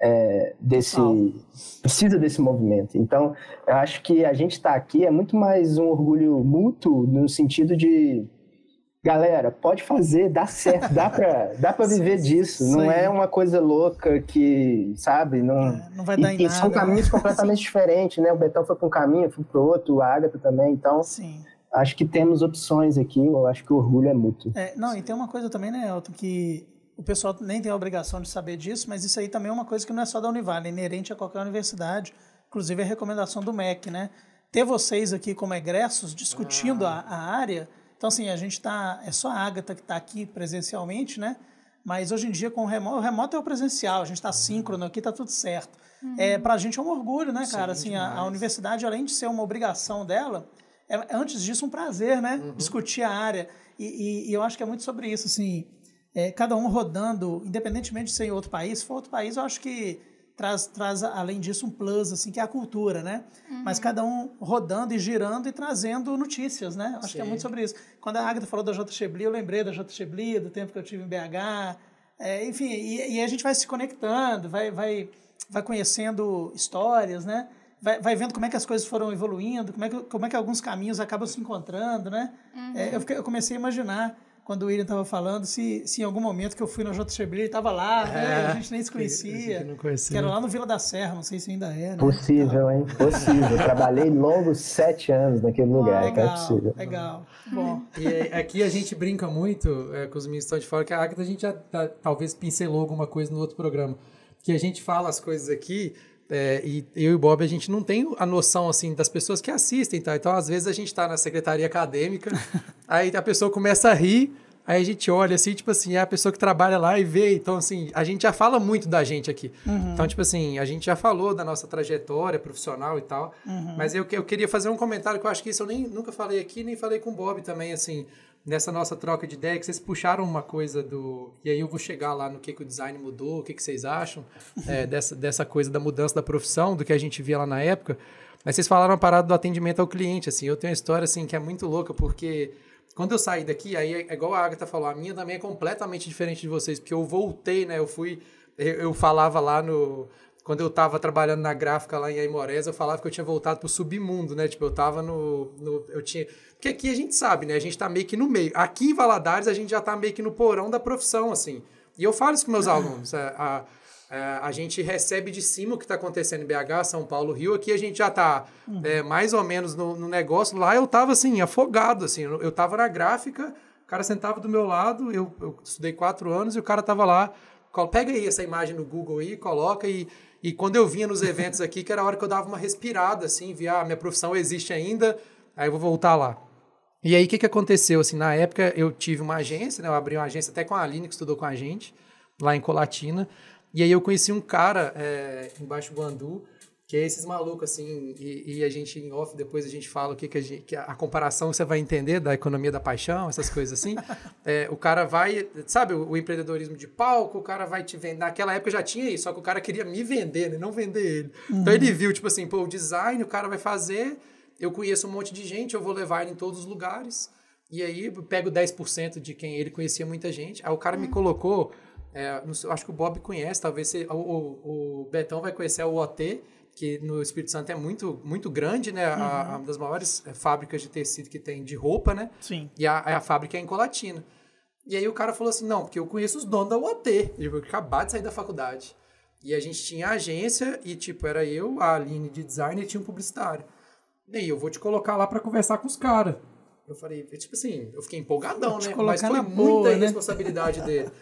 É, desse, oh. precisa desse movimento. Então, eu acho que a gente estar aqui é muito mais um orgulho mútuo no sentido de galera, pode fazer, dá certo, dá pra, dá pra viver disso. Sim. Não é uma coisa louca que, sabe? Não, é, não vai dar e, em e nada. São caminhos completamente diferentes, né? O Betão foi pra um caminho, eu fui pro outro, a Agatha também. Então, Sim. acho que temos opções aqui. Eu acho que o orgulho é mútuo. É, não, e tem uma coisa também, né, Elton, que o pessoal nem tem a obrigação de saber disso, mas isso aí também é uma coisa que não é só da Univale, é inerente a qualquer universidade. Inclusive, é a recomendação do M E C, né? Ter vocês aqui como egressos discutindo ah. a, a área... Então, assim, a gente tá... É só a Agatha que está aqui presencialmente, né? Mas hoje em dia, com o remoto... O remoto é o presencial, a gente está síncrono aqui, está tudo certo. Uhum. É, para a gente é um orgulho, né, cara? Sim, assim, a, a universidade, além de ser uma obrigação dela, é, antes disso, um prazer, né? Uhum. Discutir a área. E, e, e eu acho que é muito sobre isso, assim... É, cada um rodando, independentemente de ser em outro país. Se for outro país, eu acho que... Traz, traz, além disso, um plus, assim, que é a cultura, né? Uhum. Mas cada um rodando e girando e trazendo notícias, né? Acho Sim. que é muito sobre isso. Quando a Agatha falou da J Chebli, eu lembrei da J Chebli, do tempo que eu tive em B H. É, enfim, e, e a gente vai se conectando, vai, vai, vai conhecendo histórias, né? Vai, vai vendo como é que as coisas foram evoluindo, como é que, como é que alguns caminhos acabam se encontrando, né? Uhum. É, eu, fiquei, eu comecei a imaginar... Quando o William estava falando, se, se em algum momento que eu fui na J Chebli, ele estava lá, é, né? A gente nem se conhecia. Não conhecia. Que era lá no Vila da Serra, não sei se ainda é, né? Possível, hein? Possível. Eu trabalhei longos sete anos naquele lugar, legal, então é possível. Legal, bom. E aqui a gente brinca muito é, com os meninos que estão de fora, que a Agatha a gente já tá, talvez pincelou alguma coisa no outro programa. Que a gente fala as coisas aqui... É, e eu e o Bob, a gente não tem a noção, assim, das pessoas que assistem, tá? Então, às vezes, a gente tá na secretaria acadêmica, aí a pessoa começa a rir, aí a gente olha, assim, tipo assim, é a pessoa que trabalha lá e vê. Então, assim, a gente já fala muito da gente aqui. Uhum. Então, tipo assim, a gente já falou da nossa trajetória profissional e tal, uhum. mas eu, eu queria fazer um comentário que eu acho que isso eu nem, nunca falei aqui, nem falei com o Bob também, assim, nessa nossa troca de ideia, que vocês puxaram uma coisa do... E aí eu vou chegar lá no que, que o design mudou, o que, que vocês acham é, dessa, dessa coisa da mudança da profissão, do que a gente via lá na época. Mas vocês falaram a parada do atendimento ao cliente, assim. Eu tenho uma história, assim, que é muito louca, porque quando eu saí daqui, aí é igual a Agatha falou, a minha também é completamente diferente de vocês, porque eu voltei, né? Eu fui... Eu, eu falava lá no... Quando eu tava trabalhando na gráfica lá em Aimorés, eu falava que eu tinha voltado pro submundo, né? Tipo, eu tava no... no eu tinha... Porque aqui a gente sabe, né? A gente tá meio que no meio. Aqui em Valadares, a gente já tá meio que no porão da profissão, assim. E eu falo isso com meus alunos. A, a, a gente recebe de cima o que tá acontecendo em B H, São Paulo, Rio. Aqui a gente já tá uhum. é, mais ou menos no, no negócio. Lá eu tava, assim, afogado, assim. Eu, eu tava na gráfica, o cara sentava do meu lado, eu, eu estudei quatro anos e o cara tava lá. Pega aí essa imagem no Google aí, coloca e... E quando eu vinha nos eventos aqui, que era a hora que eu dava uma respirada, assim, via, ah, minha profissão existe ainda, aí eu vou voltar lá. E aí, o que, que aconteceu? Assim, na época, eu tive uma agência, né? Eu abri uma agência até com a Aline, que estudou com a gente, lá em Colatina. E aí, eu conheci um cara é, embaixo do Bandu, que é esses malucos, assim, e, e a gente, em off, depois a gente fala o que, que, a, gente, que a comparação você vai entender da economia da paixão, essas coisas assim. É, o cara vai, sabe, o, o empreendedorismo de palco, o cara vai te vender. Naquela época já tinha isso, só que o cara queria me vender, né? Não vender ele. Uhum. Então ele viu, tipo assim, pô, o design, o cara vai fazer, eu conheço um monte de gente, eu vou levar ele em todos os lugares, e aí eu pego dez por cento de quem ele conhecia muita gente. Aí o cara uhum. me colocou, é, não sei, acho que o Bob conhece, talvez você, o, o, o Betão vai conhecer o O T, que no Espírito Santo é muito, muito grande, né? Uhum. A, a, uma das maiores fábricas de tecido que tem de roupa, né? Sim. E a, a fábrica é em Colatina. E aí o cara falou assim, não, porque eu conheço os donos da U O T. Eu acabei de sair da faculdade. E a gente tinha agência e, tipo, era eu, a Aline de design e tinha um publicitário. E aí eu vou te colocar lá pra conversar com os caras. Eu falei, tipo assim, eu fiquei empolgadão, né? Mas foi muita boa, né? Responsabilidade dele.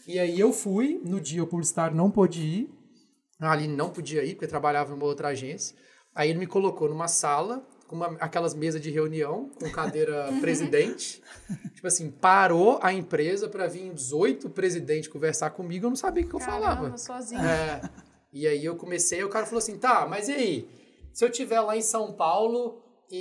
E aí eu fui, no dia o publicitário não pôde ir, a Aline não podia ir, porque trabalhava numa outra agência. Aí ele me colocou numa sala, com uma, aquelas mesas de reunião, com cadeira presidente. Tipo assim, parou a empresa para vir dezoito presidentes conversar comigo, eu não sabia o que eu Caramba, falava. sozinho. É, e aí eu comecei, e o cara falou assim, tá, mas e aí? Se eu estiver lá em São Paulo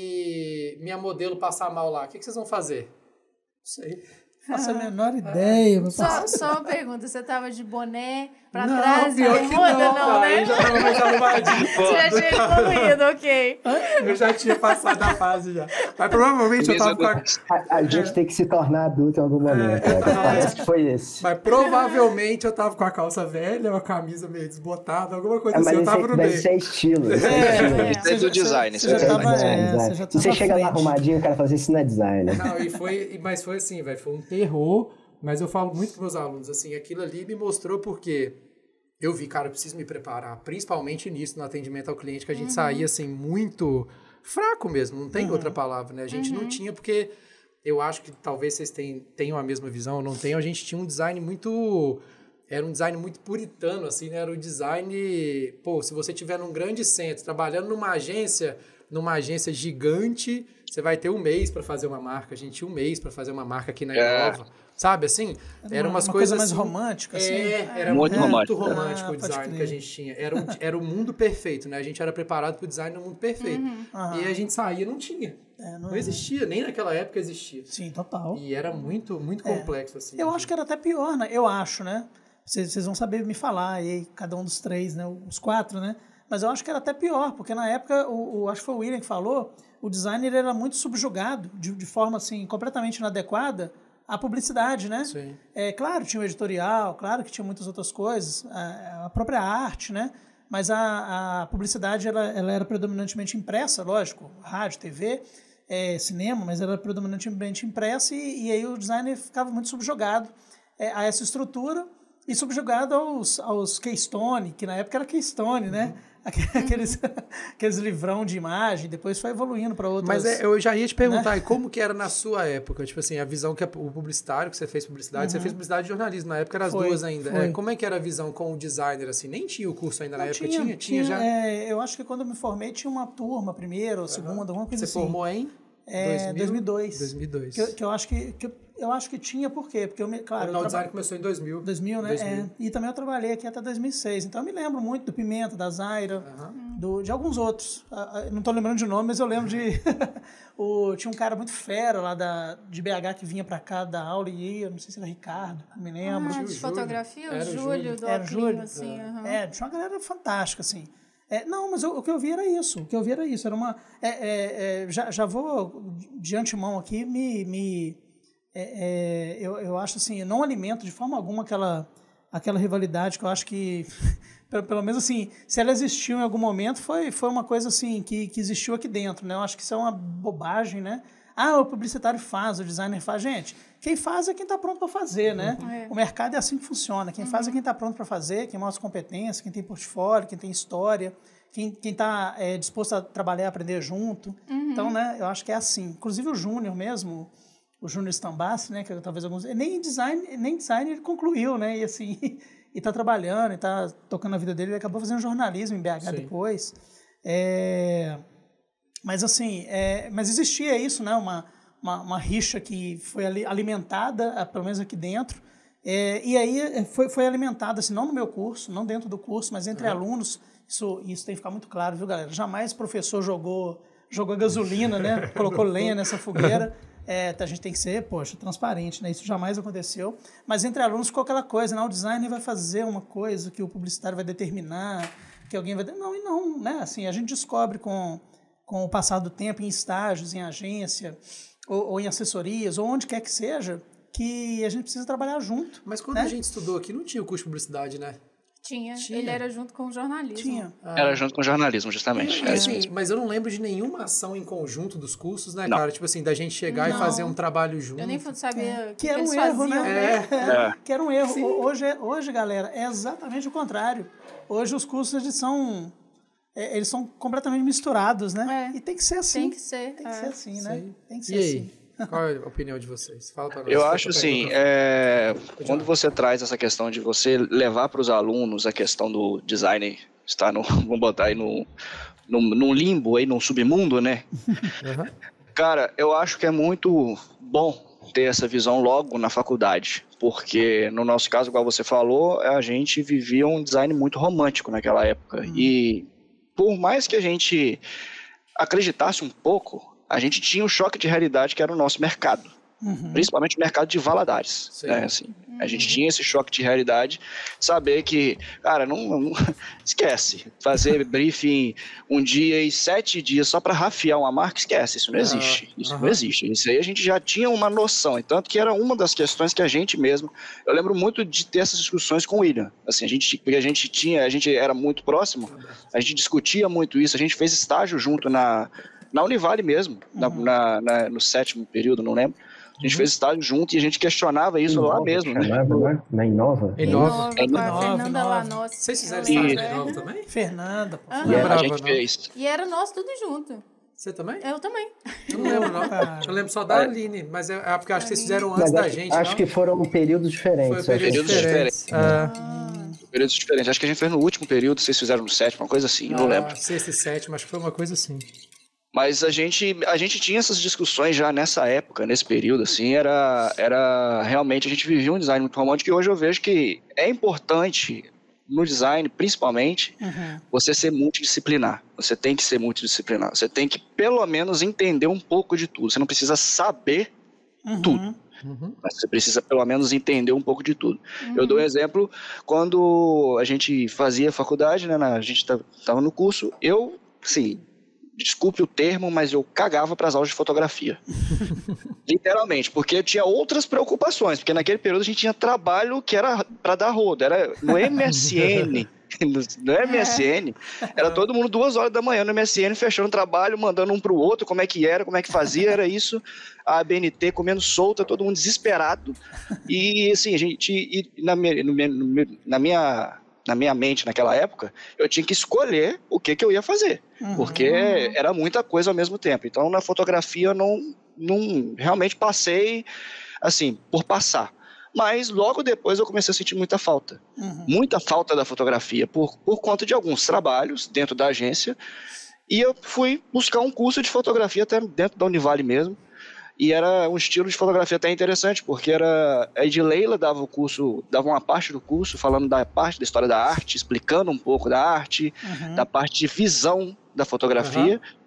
e minha modelo passar mal lá, o que, que vocês vão fazer? Não sei. Faço a menor ideia. meu Só, parceiro. só uma pergunta, você tava de boné pra Não, trás, pior que bermuda, não, não, cara, né? eu já tava mais arrumadinho. Você já tinha evoluído, ok. Eu já tinha passado a fase já. Mas provavelmente eu tava com a... A, a gente tem que se tornar adulto em algum momento. É, cara. é. Parece que foi esse. Mas provavelmente eu tava com a calça velha, uma camisa meio desbotada, alguma coisa É, assim, mas eu esse tava aí no deve meio. ser estilo. Isso é, É, estilo. é. Isso é do design. Você Isso já é tava, design, é, design. você já Se você tava chega lá frente. arrumadinho, o cara fala assim, isso não é design. Não, e foi, mas foi assim, velho, foi um terror, mas eu falo muito com meus alunos, assim, aquilo ali me mostrou porque eu vi, cara, eu preciso me preparar, principalmente nisso, no atendimento ao cliente, que a gente saía, assim, muito fraco mesmo, não tem outra palavra, né? A gente não tinha, porque eu acho que talvez vocês tenham, tenham a mesma visão, ou não tenham, a gente tinha um design muito... Era um design muito puritano, assim, né? Era um design... Pô, se você estiver num grande centro, trabalhando numa agência, numa agência gigante, você vai ter um mês para fazer uma marca. A gente tinha um mês para fazer uma marca aqui na É. Inova. Sabe, assim? Era umas uma coisas coisa mais assim, romântica, assim. É, era Muito muito, romântico. romântico Ah, o pode design crer. que a gente tinha. Era, um, era o mundo perfeito, né? A gente era preparado para o design no mundo perfeito. Aham. E a gente saía e não tinha. É, Não existia, nem naquela época existia. Sim, total. E era muito, muito complexo, assim. Eu acho que era até pior, né? Eu acho, né? Vocês vocês vão saber me falar aí, cada um dos três, né? Os quatro, né? Mas eu acho que era até pior, porque na época, o, o- acho que foi o William que falou, o designer era muito subjugado, de, de forma, assim, completamente inadequada à publicidade, né? Sim. É, claro, tinha o editorial, claro que tinha muitas outras coisas, a, a própria arte, né? Mas a, a publicidade, ela, ela era predominantemente impressa, lógico, rádio, T V, é, cinema, mas era predominantemente impressa e, e aí o designer ficava muito subjugado é, a essa estrutura e subjugado aos, aos Keystone, que na época era Keystone, né? Aqueles, aqueles livrão de imagem, depois foi evoluindo para outras... Mas é, eu já ia te perguntar, e como que era na sua época? Tipo assim, a visão que a- o publicitário, que você fez publicidade, você fez publicidade e jornalismo, na época eram as Foi, duas ainda. foi. É, como é que era a visão com o designer, assim? Nem tinha o curso ainda na Não, época? Tinha? Tinha, já? é, eu acho que quando eu me formei tinha uma turma, primeira ou segunda, alguma coisa Você assim. formou em? É, dois mil e dois. dois mil e dois. Que, eu- que eu acho que, que eu, eu acho que tinha, por quê? Porque eu me, claro, Não, eu o traba- design começou em dois mil. dois mil, né? dois mil. É, e também eu trabalhei aqui até dois mil e seis. Então eu me lembro muito do Pimenta, da Zaira, do, de alguns outros. Ah, ah, não estou lembrando de nome, mas eu lembro de... o, tinha um cara muito fera lá da, de B H que vinha para cá dar aula e ia, não sei se era Ricardo, não me lembro. Ah, o de Júlio. fotografia, o Era o Júlio, Júlio. do Era o Oclinho, Júlio? assim. aham. É, tinha uma galera fantástica, assim. É, não, mas o, o que eu vi era isso. O que eu vi era isso. Era uma. é, é, é, já, já vou de antemão aqui me. me é, é, eu, eu acho assim, eu não alimento de forma alguma aquela, aquela rivalidade que eu acho que. Pelo, pelo menos assim, se ela existiu em algum momento, foi, foi uma coisa assim que, que existiu aqui dentro, né? Eu acho que isso é uma bobagem, né? Ah, o publicitário faz, o designer faz. Gente, quem faz é quem está pronto para fazer, né? É. O mercado é assim que funciona. Quem faz é quem está pronto para fazer, quem mostra competência, quem tem portfólio, quem tem história, quem está é, disposto a trabalhar e aprender junto. Então, né, eu acho que é assim. Inclusive o Júnior mesmo, o Júnior Stambassi, né, que talvez alguns... Nem design, nem design ele concluiu, né? E assim, e está trabalhando, e está tocando a vida dele. Ele acabou fazendo jornalismo em B H Sim. depois. É... Mas assim, é, mas existia isso, né? Uma, uma, uma rixa que foi ali, alimentada, ah, pelo menos aqui dentro. É, e aí é, foi, foi alimentada, assim, não no meu curso, não dentro do curso, mas entre alunos. Isso, isso tem que ficar muito claro, viu, galera? Jamais o professor jogou, jogou gasolina, né? Colocou lenha nessa fogueira. É, a gente tem que ser, poxa, transparente, né? Isso jamais aconteceu. Mas entre alunos ficou aquela coisa, né? O designer vai fazer uma coisa que o publicitário vai determinar, que alguém vai... Não, e não, né? Assim, a gente descobre com... com o passar do tempo, em estágios, em agência, ou, ou em assessorias, ou onde quer que seja, que a gente precisa trabalhar junto. Mas quando né? a gente estudou aqui, não tinha o curso de publicidade, né? Tinha. Tinha. Ele era junto com o jornalismo. Tinha. Era junto com o jornalismo, justamente. E, É isso assim, mesmo. mas eu não lembro de nenhuma ação em conjunto dos cursos, né, Não. cara? Tipo assim, da gente chegar e Não. fazer um trabalho junto. Eu nem sabia o Que que, era eles um erro, faziam, né? É. Que era um erro. Sim. Hoje, é- hoje, galera, é exatamente o contrário. Hoje os cursos eles são, é, eles são completamente misturados, né? É. E tem que ser assim. Tem que ser. Tem que é. ser assim, né? Sim. Tem que ser E aí? assim. Qual é a opinião de vocês? Fala pra nós. Eu acho assim, é, quando você traz essa questão de você levar para os alunos a questão do design estar no, vamos botar aí no, no, num limbo, aí, num submundo, né? Uhum. Cara, eu acho que é muito bom ter essa visão logo na faculdade, porque no nosso caso, igual você falou, a gente vivia um design muito romântico naquela época, uhum. e por mais que a gente acreditasse um pouco, a gente tinha um choque de realidade que era o nosso mercado. Uhum. Principalmente o mercado de Valadares. Né? Assim, uhum. A gente tinha esse choque de realidade, saber que, cara, não, não esquece. Fazer briefing um dia e sete dias só para rafiar uma marca, esquece, isso não existe. Uhum. Isso não existe. Isso aí a gente já tinha uma noção. E tanto que era uma das questões que a gente mesmo. Eu lembro muito de ter essas discussões com o William. Assim, a gente, porque a gente tinha, a gente era muito próximo, a gente discutia muito isso, a gente fez estágio junto na, na Univale mesmo, uhum. na, na, no sétimo período, não lembro. A gente uhum. fez estágio junto e a gente questionava isso Inova, lá mesmo, né? Chamava, na Inova? Inova. Inova, Inova. Fernanda lá, nossa. Vocês fizeram estágio na Inova também? Fernanda. Pô. Uhum. Yeah, a gente fez. E era nós tudo junto. Você também? Eu também. Eu não lembro, não. Eu lembro só da Aline, mas é, é porque acho que vocês fizeram antes mas da acho, gente, Acho não? que foram períodos diferentes. Foi períodos, períodos diferentes. diferentes. Ah. Períodos diferentes. Acho que a gente fez no último período, vocês fizeram no sétimo, uma coisa assim, ah, não lembro. Sexto e sétimo, acho que foi uma coisa assim. Mas a gente, a gente tinha essas discussões já nessa época, nesse período, assim, era, era realmente, a gente vivia um design muito romântico e hoje eu vejo que é importante, no design principalmente, uhum. você ser multidisciplinar. Você tem que ser multidisciplinar. Você tem que, pelo menos, entender um pouco de tudo. Você não precisa saber uhum. tudo. Uhum. Mas você precisa, pelo menos, entender um pouco de tudo. Uhum. Eu dou um exemplo, quando a gente fazia faculdade, né, a gente estava no curso, eu, sim... Desculpe o termo, mas eu cagava para as aulas de fotografia. Literalmente, porque eu tinha outras preocupações, porque naquele período a gente tinha trabalho que era para dar rodo, era no M S N. No M S N, era todo mundo duas horas da manhã no M S N, fechando o trabalho, mandando um pro outro, como é que era, como é que fazia, era isso, a A B N T comendo solta, todo mundo desesperado. E assim, a gente, e na, minha, na minha... na minha mente naquela época, eu tinha que escolher o que, que eu ia fazer, uhum. porque era muita coisa ao mesmo tempo. Então, na fotografia, eu não, não realmente passei, assim, por passar. Mas, logo depois, eu comecei a sentir muita falta. Uhum. Muita falta da fotografia, por, por conta de alguns trabalhos dentro da agência, e eu fui buscar um curso de fotografia até dentro da Univale mesmo. E era um estilo de fotografia até interessante, porque era a Edileila dava o curso, dava uma parte do curso falando da parte da história da arte, explicando um pouco da arte, uhum. da parte de visão da fotografia. Uhum.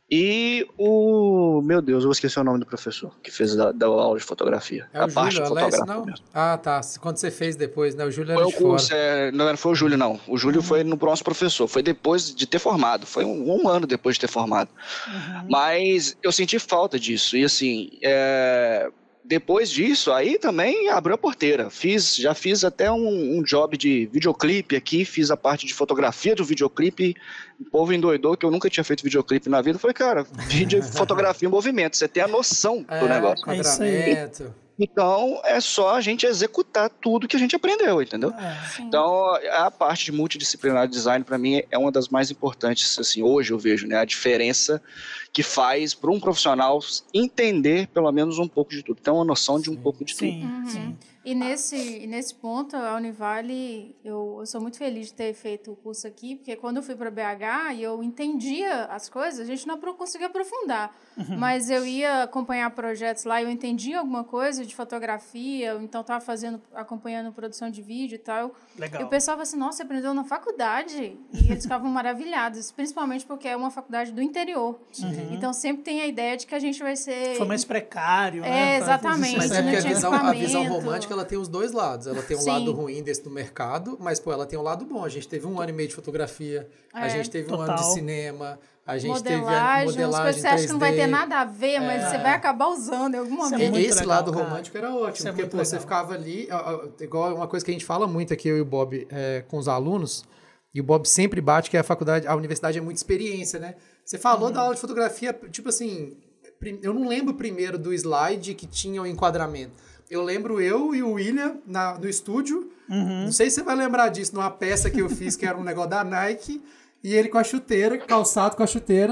E o... Meu Deus, eu esqueci o nome do professor que fez da, da aula de fotografia. É a o parte Júlio, fotográfica não? mesmo. Ah, tá. Quando você fez depois, né? O Júlio era foi de o curso, fora. É, não, não foi o Júlio, não. O Júlio uhum. foi no nosso professor. Foi depois de ter formado. Foi um, um ano depois de ter formado. Uhum. Mas eu senti falta disso. E assim... É... Depois disso, aí também abriu a porteira. Fiz, já fiz até um, um job de videoclipe aqui, fiz a parte de fotografia do videoclipe. O povo endoidou que eu nunca tinha feito videoclipe na vida. Eu falei, cara, vídeo fotografia em movimento, você tem a noção é, do negócio. Enquadramento. Então, é só a gente executar tudo que a gente aprendeu, entendeu? É, então, a parte de multidisciplinar de design, para mim, é uma das mais importantes, assim, hoje eu vejo, né? A diferença que faz para um profissional entender, pelo menos, um pouco de tudo. Ter uma noção de um sim, pouco de sim, tudo. Uhum. Sim. E nesse, nesse ponto, a Univale, eu, eu sou muito feliz de ter feito o curso aqui, porque quando eu fui para B H e eu entendia as coisas, a gente não conseguia aprofundar. Uhum. Mas eu ia acompanhar projetos lá, eu entendia alguma coisa de fotografia, eu, então estava fazendo, acompanhando produção de vídeo e tal. Legal. E o pessoal falava assim, nossa, você aprendeu na faculdade? E eles ficavam maravilhados, principalmente porque é uma faculdade do interior. Uhum. Então sempre tem a ideia de que a gente vai ser... Foi mais precário, é, né? Exatamente. Mas é porque a visão, a visão romântica, ela tem os dois lados. Ela tem um Sim. lado ruim desse do mercado, mas, pô, ela tem um lado bom. A gente teve um ano e meio de fotografia, é, a gente teve total. um ano de cinema, a gente modelagem, teve a modelagem umas coisas que você acha que não vai ter nada a ver, mas é. você vai acabar usando em algum momento. É esse legal, lado cara. romântico era ótimo, Isso é porque pô, legal. você ficava ali, igual uma coisa que a gente fala muito aqui, eu e o Bob, é, com os alunos, e o Bob sempre bate que a faculdade, a universidade é muita experiência, né? Você falou uhum. da aula de fotografia, tipo assim, eu não lembro primeiro do slide que tinha o enquadramento. Eu lembro eu e o William na, no estúdio, uhum. não sei se você vai lembrar disso, numa peça que eu fiz, que era um negócio da Nike, e ele com a chuteira, calçado com a chuteira,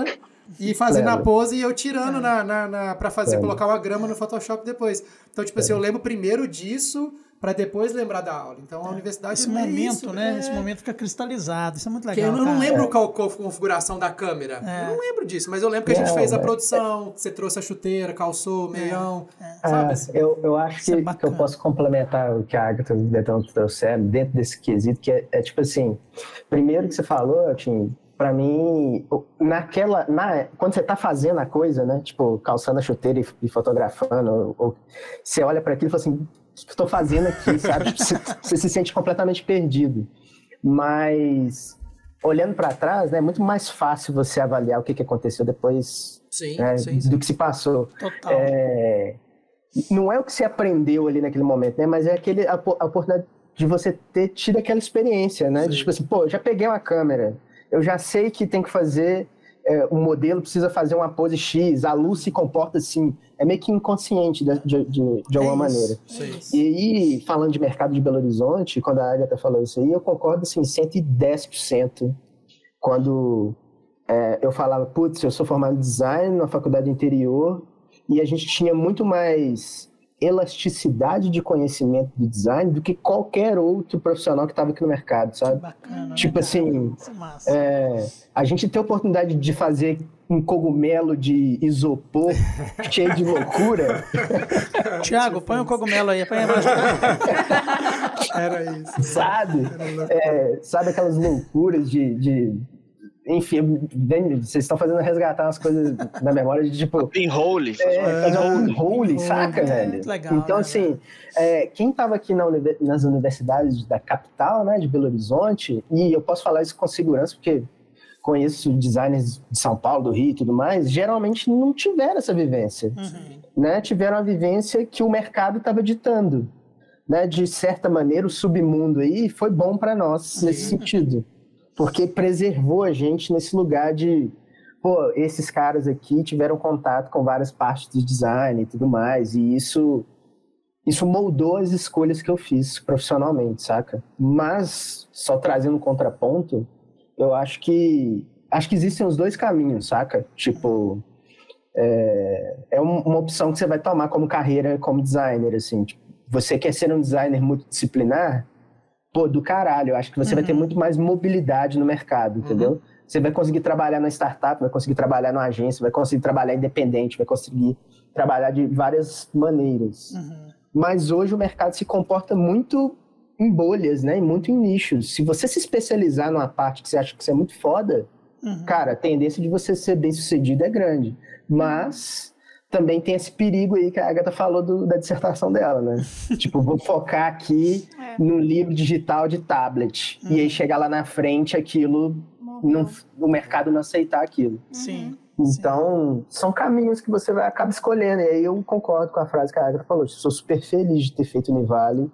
e fazendo Lembro. a pose e eu tirando na, na, na, pra fazer, Lembro. colocar uma grama no Photoshop depois. Então, tipo assim, eu lembro primeiro disso pra depois lembrar da aula. Então, a universidade Esse é momento, isso, né? é... Esse momento fica cristalizado. Isso é muito Porque legal. eu não cara. lembro qual, qual a configuração da câmera. É. Eu não lembro disso, mas eu lembro que a gente Não, fez a é- produção, que você trouxe a chuteira, calçou, meião, Ah, sabe? assim? eu, eu acho Isso é que, que eu bacana. posso complementar o que a Agatha e o Betão trouxeram dentro desse quesito, que é, é tipo assim, primeiro que você falou, Tim, pra mim, naquela, na, quando você tá fazendo a coisa, né, tipo, calçando a chuteira e, e fotografando, ou, ou, você olha para aquilo e fala assim, o que eu tô fazendo aqui, sabe? Você, você se sente completamente perdido. Mas, olhando para trás, né, é muito mais fácil você avaliar o que, que aconteceu depois Sim, né, sim, sim. do que se passou. Total. É, não é o que você aprendeu ali naquele momento, né? Mas é aquele, a, a oportunidade de você ter tido aquela experiência, né? De, tipo assim, pô, eu já peguei uma câmera, eu já sei que tem que fazer, é, um modelo precisa fazer uma pose X, a luz se comporta assim. É meio que inconsciente de, de, de, de alguma É isso, maneira. Sim. E aí, falando de mercado de Belo Horizonte, quando a Agatha falou isso aí, eu concordo assim, cento e dez por cento. Quando é, eu falava, putz, eu sou formado em design na faculdade interior, e a gente tinha muito mais elasticidade de conhecimento do design do que qualquer outro profissional que estava aqui no mercado, sabe? Bacana, Tipo né, assim, cara? Isso é massa. é, a gente tem a oportunidade de fazer um cogumelo de isopor cheio de loucura. Tiago, põe o cogumelo aí. Põe a Era isso. Sabe? Era loucura. É, sabe aquelas loucuras de... de enfim, bem, vocês estão fazendo resgatar umas coisas na memória de tipo... Pinhole. É, fazer um pinhole, saca, é, velho? muito legal, Então, né, assim, é, quem estava aqui na uni- nas universidades da capital, né, de Belo Horizonte, e eu posso falar isso com segurança, porque conheço designers de São Paulo, do Rio e tudo mais, geralmente não tiveram essa vivência. Uhum. Né? Tiveram a vivência que o mercado estava ditando. Né? De certa maneira, o submundo aí foi bom para nós nesse sentido. Porque preservou a gente nesse lugar de, pô, esses caras aqui tiveram contato com várias partes do design e tudo mais, e isso, isso moldou as escolhas que eu fiz profissionalmente, saca? Mas, só trazendo um contraponto, eu acho que, acho que existem os dois caminhos, saca? Tipo, é, é uma opção que você vai tomar como carreira, como designer, assim, tipo, você quer ser um designer multidisciplinar? Pô, do caralho, eu acho que você uhum. vai ter muito mais mobilidade no mercado, entendeu? Uhum. Você vai conseguir trabalhar na startup, vai conseguir trabalhar numa agência, vai conseguir trabalhar independente, vai conseguir trabalhar de várias maneiras. Uhum. Mas hoje o mercado se comporta muito em bolhas, né? E muito em nichos. Se você se especializar numa parte que você acha que você é muito foda, uhum. cara, a tendência de você ser bem sucedido é grande. Mas também tem esse perigo aí que a Agatha falou do, da dissertação dela, né? Tipo, vou focar aqui é. no livro digital de tablet. Uhum. E aí chegar lá na frente, aquilo, não, o mercado não aceitar aquilo. Sim. Então, Sim. são caminhos que você vai acabar escolhendo. E aí eu concordo com a frase que a Agatha falou. Eu sou super feliz de ter feito o Univale.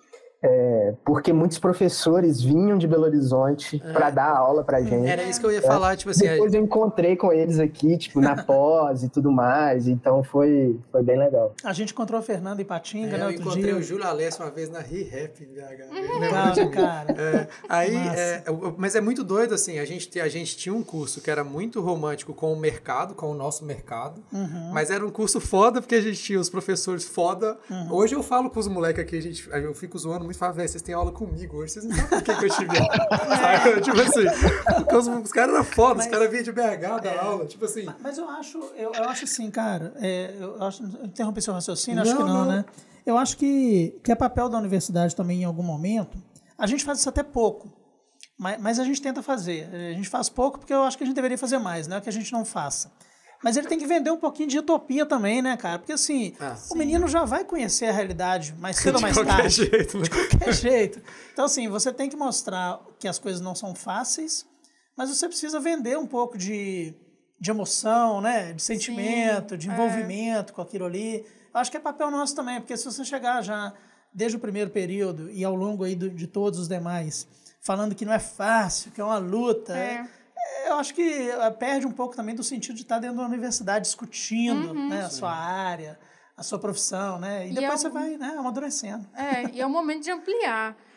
É, porque muitos professores vinham de Belo Horizonte é. para dar aula pra gente. Era isso que eu ia falar, é. tipo assim... Depois eu encontrei com eles aqui, tipo, na pós e tudo mais, então foi, foi bem legal. A gente encontrou a Fernanda em Patinga, é, né, eu outro encontrei dia. o Júlio Alessio uma vez na ReHap em B H. Legal, cara. É, aí, é, mas é muito doido, assim, a gente, a gente tinha um curso que era muito romântico com o mercado, com o nosso mercado, uhum. mas era um curso foda porque a gente tinha os professores foda. Uhum. Hoje eu falo com os moleques aqui, a gente, eu fico zoando muito, falo, velho, vocês têm aula comigo hoje, vocês não sabem por que, que eu tive aula. Sabe? Tipo assim, porque os, os caras eram foda, mas, os caras vinham de B H da é, aula, tipo assim. Mas eu acho, eu, eu acho assim, cara, é, eu, acho, eu interrompi seu raciocínio, acho não, que não, não, né? Eu acho que, que é papel da universidade também em algum momento, a gente faz isso até pouco, mas, mas a gente tenta fazer. A gente faz pouco porque eu acho que a gente deveria fazer mais, não é que a gente não faça. Mas ele tem que vender um pouquinho de utopia também, né, cara? Porque, assim, ah, o menino já vai conhecer a realidade mais cedo ou mais tarde. De qualquer jeito. De qualquer jeito. Então, assim, você tem que mostrar que as coisas não são fáceis, mas você precisa vender um pouco de, de emoção, né? De sentimento, Sim, de envolvimento é. com aquilo ali. Eu acho que é papel nosso também, porque se você chegar já desde o primeiro período e ao longo aí do, de todos os demais, falando que não é fácil, que é uma luta... É. Eu acho que perde um pouco também do sentido de estar dentro da universidade discutindo uhum, né, a sua área, a sua profissão, né? E, e depois é o... você vai né, amadurecendo. É, e é o momento de ampliar.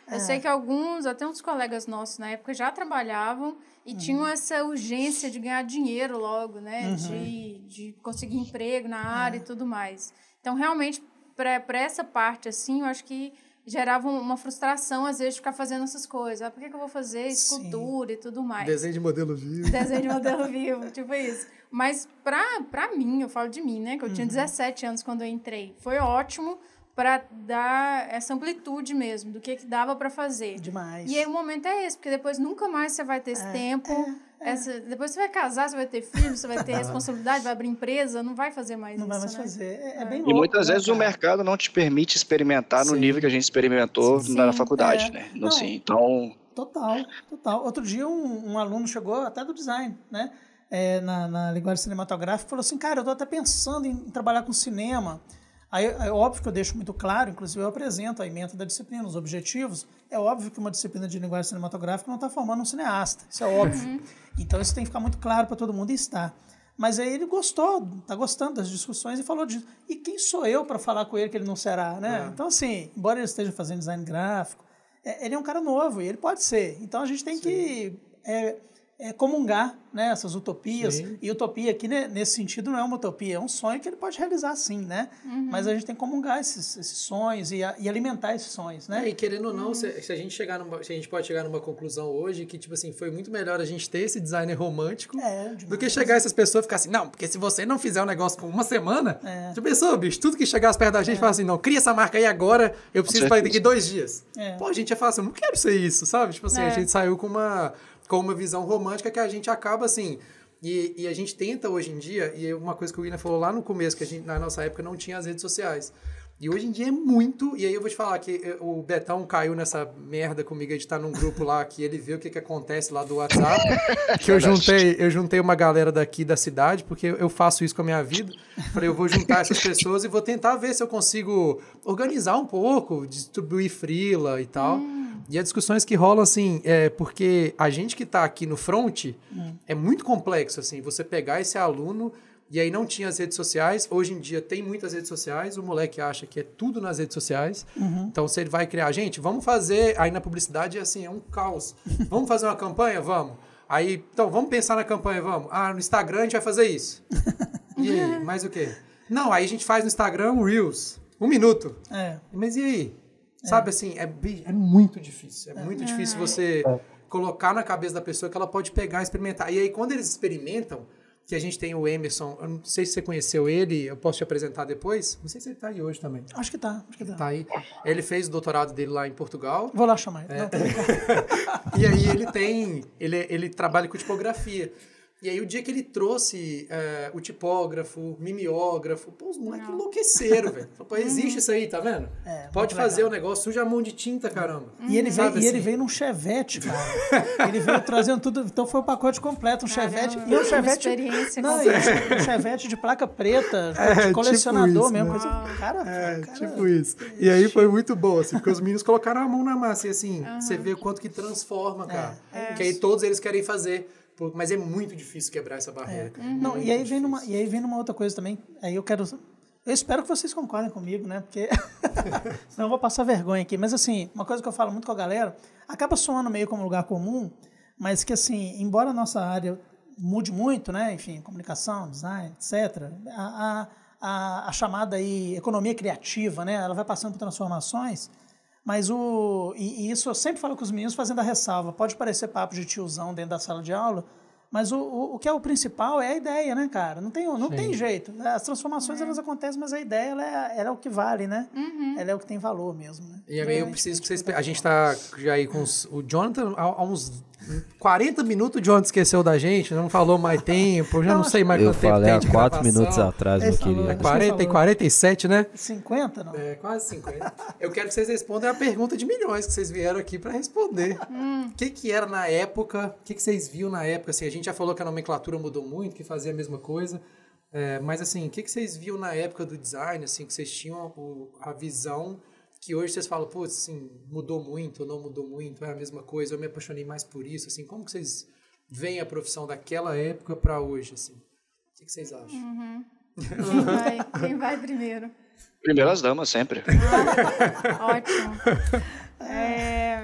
Eu sei que alguns, até uns colegas nossos na época, já trabalhavam e uhum. tinham essa urgência de ganhar dinheiro logo, né? Uhum. De, de conseguir emprego na área uhum. e tudo mais. Então, realmente, para essa parte, assim, eu acho que gerava uma frustração, às vezes, de ficar fazendo essas coisas. Ah, por que, que eu vou fazer escultura Sim. e tudo mais? Desenho de modelo vivo. Desenho de modelo vivo, tipo isso. Mas, pra, pra mim, eu falo de mim, né? Que eu uhum. tinha dezessete anos quando eu entrei. Foi ótimo para dar essa amplitude mesmo, do que, que dava para fazer. Demais. E aí o momento é esse, porque depois nunca mais você vai ter esse é, tempo. É, é. Essa, depois você vai casar, você vai ter filho, você vai ter responsabilidade, vai abrir empresa, não vai fazer mais não isso, vai mais né? fazer. É, é bem E louco, muitas né, vezes cara? o mercado não te permite experimentar Sim. no nível que a gente experimentou Sim. na faculdade, é. né? Não, assim, então... Total, total. Outro dia um, um aluno chegou até do design, né? É, na, na linguagem cinematográfica, falou assim, cara, eu tô até pensando em trabalhar com cinema. Aí, é óbvio que eu deixo muito claro, inclusive eu apresento a ementa da disciplina, os objetivos. É óbvio que uma disciplina de linguagem cinematográfica não está formando um cineasta, isso é óbvio. Uhum. Então isso tem que ficar muito claro para todo mundo e está. Mas aí ele gostou, está gostando das discussões e falou disso. E quem sou eu para falar com ele que ele não será, né? É. Então assim, embora ele esteja fazendo design gráfico, é, ele é um cara novo e ele pode ser. Então a gente tem Sim. que... É, É comungar, né, essas utopias. Sim. E utopia aqui, né, nesse sentido, não é uma utopia, é um sonho que ele pode realizar sim, né? Uhum. Mas a gente tem que comungar esses, esses sonhos e, a, e alimentar esses sonhos, né? É, e querendo ou não, uhum. se, se a gente chegar numa, se a gente pode chegar numa conclusão hoje que, tipo assim, foi muito melhor a gente ter esse designer romântico é, do que chegar essas pessoas e ficar assim, não, porque se você não fizer um negócio por uma semana, é. já pensou, bicho, tudo que chegasse perto da gente, é. fala assim, não, cria essa marca aí agora, eu preciso fazer daqui dois dias. É. Pô, a gente ia falar assim, eu não quero ser isso, sabe? Tipo assim, é. a gente saiu com uma... com uma visão romântica que a gente acaba assim, e, e a gente tenta hoje em dia, e uma coisa que o William falou lá no começo, que a gente, na nossa época não tinha as redes sociais, e hoje em dia é muito, e aí eu vou te falar que o Betão caiu nessa merda comigo de estar num grupo lá, que ele vê o que, que acontece lá do WhatsApp, que eu juntei, eu juntei uma galera daqui da cidade, porque eu faço isso com a minha vida, falei, eu vou juntar essas pessoas e vou tentar ver se eu consigo organizar um pouco, distribuir freela e tal, hum. E as discussões que rolam, assim, é porque a gente que está aqui no front hum. é muito complexo, assim, você pegar esse aluno e aí não tinha as redes sociais, hoje em dia tem muitas redes sociais, o moleque acha que é tudo nas redes sociais, uhum. então se ele vai criar, gente, vamos fazer, aí na publicidade, assim, é um caos, vamos fazer uma campanha? Vamos. Aí, então, vamos pensar na campanha, vamos. Ah, no Instagram a gente vai fazer isso. E aí, mais o quê? Não, aí a gente faz no Instagram um Reels, um minuto. É. Mas e aí? Sabe, assim, é, é muito difícil. É muito é. difícil você é. colocar na cabeça da pessoa que ela pode pegar e experimentar. E aí, quando eles experimentam, que a gente tem o Emerson, eu não sei se você conheceu ele, eu posso te apresentar depois? Não sei se ele tá aí hoje também. Acho que tá, acho que tá. Tá aí. Ele fez o doutorado dele lá em Portugal. Vou lá chamar ele. É. Não, e aí ele tem, ele, ele trabalha com tipografia. E aí o dia que ele trouxe é, o tipógrafo, o mimeógrafo, pô, os moleques enlouqueceram, velho. Pô, existe isso aí, tá vendo? É, pode fazer legal. O negócio, suja a mão de tinta, caramba. E ele, veio, assim? e ele veio num Chevette, cara. Ele veio trazendo tudo, então foi o pacote completo, um caramba, Chevette. E um Chevette, experiência não, um Chevette de placa preta, é, de colecionador tipo mesmo. Né? Coisa, cara, é, cara, tipo isso. E aí foi muito bom, assim, porque os meninos colocaram a mão na massa e assim, uhum. você vê o quanto que transforma, cara. É, é que aí todos eles querem fazer. Mas é muito difícil quebrar essa barreira. É. Uhum. Não, e, aí vem numa, e aí vem numa outra coisa também. Aí eu quero... Eu espero que vocês concordem comigo, né? Porque senão eu vou passar vergonha aqui. Mas assim, uma coisa que eu falo muito com a galera, acaba soando meio como lugar comum, mas que assim, embora a nossa área mude muito, né? Enfim, comunicação, design, etcétera, a, a, a chamada aí economia criativa, né? Ela vai passando por transformações. Mas o... E, e isso eu sempre falo com os meninos fazendo a ressalva. Pode parecer papo de tiozão dentro da sala de aula, mas o, o, o que é o principal é a ideia, né, cara? Não tem, não tem jeito. As transformações, é. elas acontecem, mas a ideia, ela é, ela é o que vale, né? Uhum. Ela é o que tem valor mesmo, né? E aí eu preciso que vocês... A gente tá já aí com os, o Jonathan há, há uns... quarenta minutos o Jonathan esqueceu da gente, não falou mais tempo, já não, não sei mais quanto tempo tem de gravação. Eu falei há quatro minutos atrás, meu querido. É quarenta e quarenta e sete, né? cinquenta, não? É, quase cinquenta. Eu quero que vocês respondam a pergunta de milhões que vocês vieram aqui para responder. Hum. O que que era na época, o que que vocês viam na época? Assim, a gente já falou que a nomenclatura mudou muito, que fazia a mesma coisa, é, mas assim, o que que vocês viam na época do design, assim, que vocês tinham o, a visão... que hoje vocês falam, pô, assim, mudou muito ou não mudou muito, é a mesma coisa, eu me apaixonei mais por isso, assim, como que vocês veem a profissão daquela época para hoje, assim? O que, que vocês acham? Uhum. Quem, vai, quem vai primeiro? Primeiras damas, sempre. Ah, ótimo. É,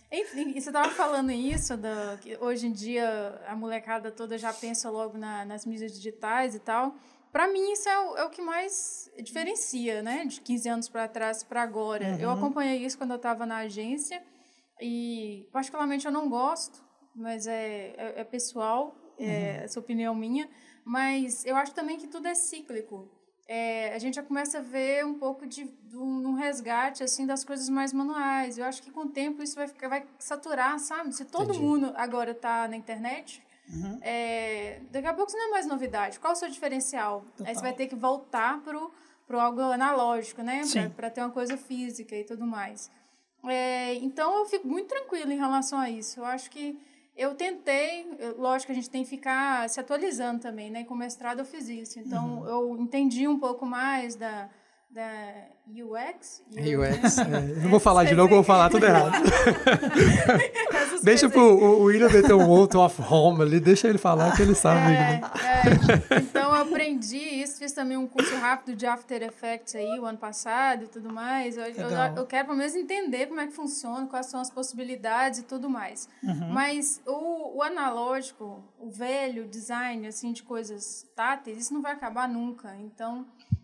Enfim, e você estava falando isso, da, que hoje em dia a molecada toda já pensa logo na, nas mídias digitais e tal. Para mim, isso é o, é o que mais diferencia, né? De quinze anos para trás para agora. Uhum. Eu acompanhei isso quando eu estava na agência e, particularmente, eu não gosto, mas é, é, é pessoal, é uhum. essa opinião minha. Mas eu acho também que tudo é cíclico. É, a gente já começa a ver um pouco de, de um resgate assim, das coisas mais manuais. Eu acho que com o tempo isso vai, ficar, vai saturar, sabe? Se todo Entendi. mundo agora está na internet, uhum. é, daqui a pouco isso não é mais novidade. Qual é o seu diferencial? Total. Aí você vai ter que voltar pro, pro algo analógico, né? Para ter uma coisa física e tudo mais. É, então, eu fico muito tranquila em relação a isso. Eu acho que eu tentei, lógico que a gente tem que ficar se atualizando também, né? Com o mestrado eu fiz isso. Então, uhum. eu entendi um pouco mais da, da U X. U X, é. Não vou falar de novo, eu vou falar tudo errado. Deixa pro o William meter um outro off home ali, deixa ele falar que ele sabe. É, é. Então, eu aprendi isso, fiz também um curso rápido de After Effects aí, o ano passado e tudo mais. Eu, eu, eu quero, pelo menos, entender como é que funciona, quais são as possibilidades e tudo mais. Uhum. Mas o, o analógico, o velho design, assim, de coisas táteis, isso não vai acabar nunca. Então,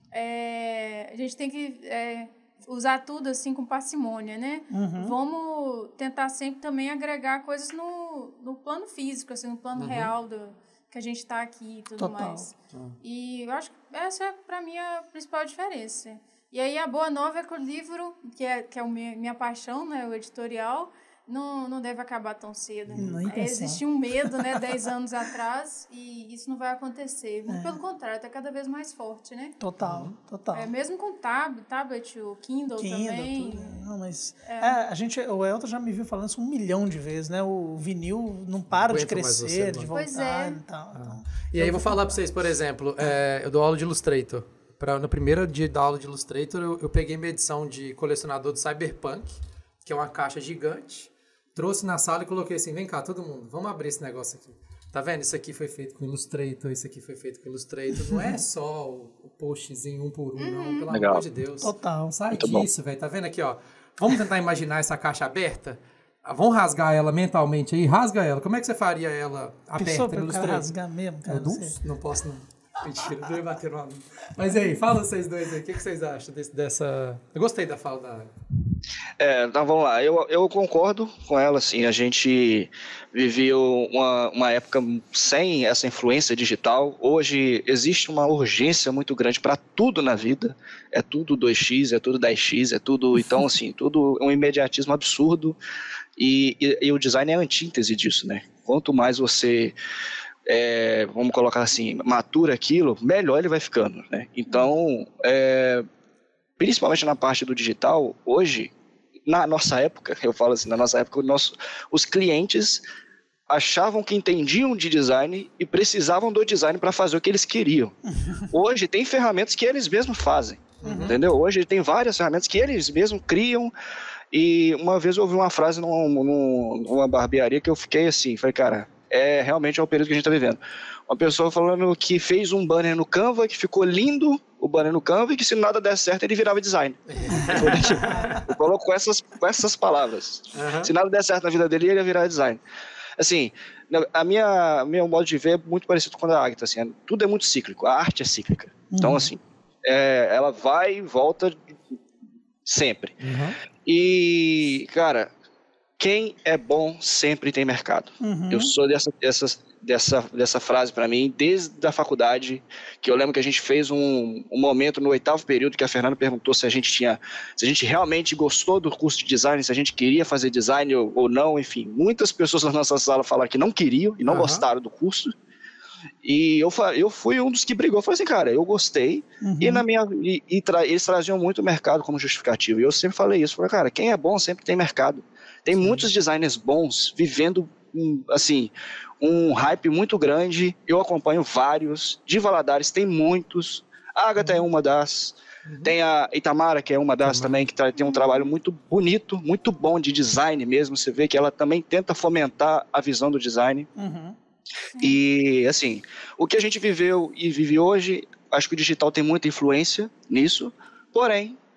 é, a gente tem que... É, usar tudo assim com parcimônia, né? Uhum. Vamos tentar sempre também agregar coisas no, no plano físico, assim, no plano uhum. real do, que a gente está aqui e tudo Total. mais. Uhum. E eu acho que essa é, para mim, a principal diferença. E aí a boa nova é que o livro, que é, que é a minha, minha paixão, né, o editorial, não, não deve acabar tão cedo. Existia um medo, né, dez anos atrás, e isso não vai acontecer. Muito é. pelo contrário, está cada vez mais forte, né? Total, total. É, mesmo com tab, tablet, o Kindle, Kindle também. Tudo. Não, mas é. É, a gente, o Elton já me viu falando isso um milhão de vezes, né? O vinil não para não de crescer, você, de voltar pois é. e tal. Ah. Então, e aí eu vou falar para vocês, por exemplo, é, eu dou aula de Illustrator. Pra, no primeiro dia da aula de Illustrator, eu, eu peguei minha edição de colecionador de Cyberpunk, que é uma caixa gigante, trouxe na sala e coloquei assim, vem cá, todo mundo, vamos abrir esse negócio aqui. Tá vendo? Isso aqui foi feito com Illustrator, isso aqui foi feito com Illustrator. Não é só o, o postzinho um por um, uhum. não, pelo Legal. amor de Deus. Total. Sai Muito disso, velho. Tá vendo aqui, ó? Vamos tentar imaginar essa caixa aberta? Vamos rasgar ela mentalmente aí? Rasga ela. Como é que você faria ela aberta Pensou no Illustrator? rasgar mesmo, cara? Eu não, não posso, não. Mentira, não ia bater no aluno. Mas aí, fala vocês dois aí, o que, que vocês acham desse, dessa... Eu gostei da fala da Ana. É, então vamos lá, eu, eu concordo com ela, assim, a gente viveu uma, uma época sem essa influência digital. Hoje existe uma urgência muito grande para tudo na vida, é tudo dois x, é tudo dez x, é tudo, então assim, tudo é um imediatismo absurdo e, e, e o design é a antítese disso, né? Quanto mais você... É, vamos colocar assim, matura aquilo, melhor ele vai ficando, né? Então, é, principalmente na parte do digital, hoje, na nossa época, eu falo assim, na nossa época, o nosso, os clientes achavam que entendiam de design e precisavam do design para fazer o que eles queriam. Hoje tem ferramentas que eles mesmos fazem, uhum. entendeu? Hoje tem várias ferramentas que eles mesmos criam. E uma vez eu ouvi uma frase numa, numa barbearia que eu fiquei assim, falei, cara, é realmente é o período que a gente está vivendo. Uma pessoa falando que fez um banner no Canva, que ficou lindo o banner no Canva, e que se nada der certo ele virava design. Eu coloco com essas, com essas palavras. Uhum. Se nada der certo na vida dele, ele ia virar design. Assim, a minha meu modo de ver é muito parecido com o da Agatha, assim, tudo é muito cíclico, a arte é cíclica. Uhum. Então, assim, é, ela vai e volta sempre. Uhum. E, cara... Quem é bom sempre tem mercado. Uhum. Eu sou dessa, dessa, dessa, dessa frase para mim desde a faculdade, que eu lembro que a gente fez um, um momento no oitavo período que a Fernanda perguntou se a gente tinha, se a gente realmente gostou do curso de design, se a gente queria fazer design ou, ou não, enfim. Muitas pessoas na nossa sala falaram que não queriam e não uhum. gostaram do curso. E eu, eu fui um dos que brigou. Eu falei assim, cara, eu gostei. Uhum. E, na minha, e, e tra, eles traziam muito o mercado como justificativo. E eu sempre falei isso. Falei, cara, quem é bom sempre tem mercado. Tem Sim. muitos designers bons vivendo, assim, um hype muito grande. Eu acompanho vários. De Valadares tem muitos. A Agatha uhum. é uma das. Uhum. Tem a Itamara, que é uma das uhum. também, que tá, tem um trabalho muito bonito, muito bom de design mesmo. Você vê que ela também tenta fomentar a visão do design. Uhum. E, assim, o que a gente viveu e vive hoje, acho que o digital tem muita influência nisso. Porém,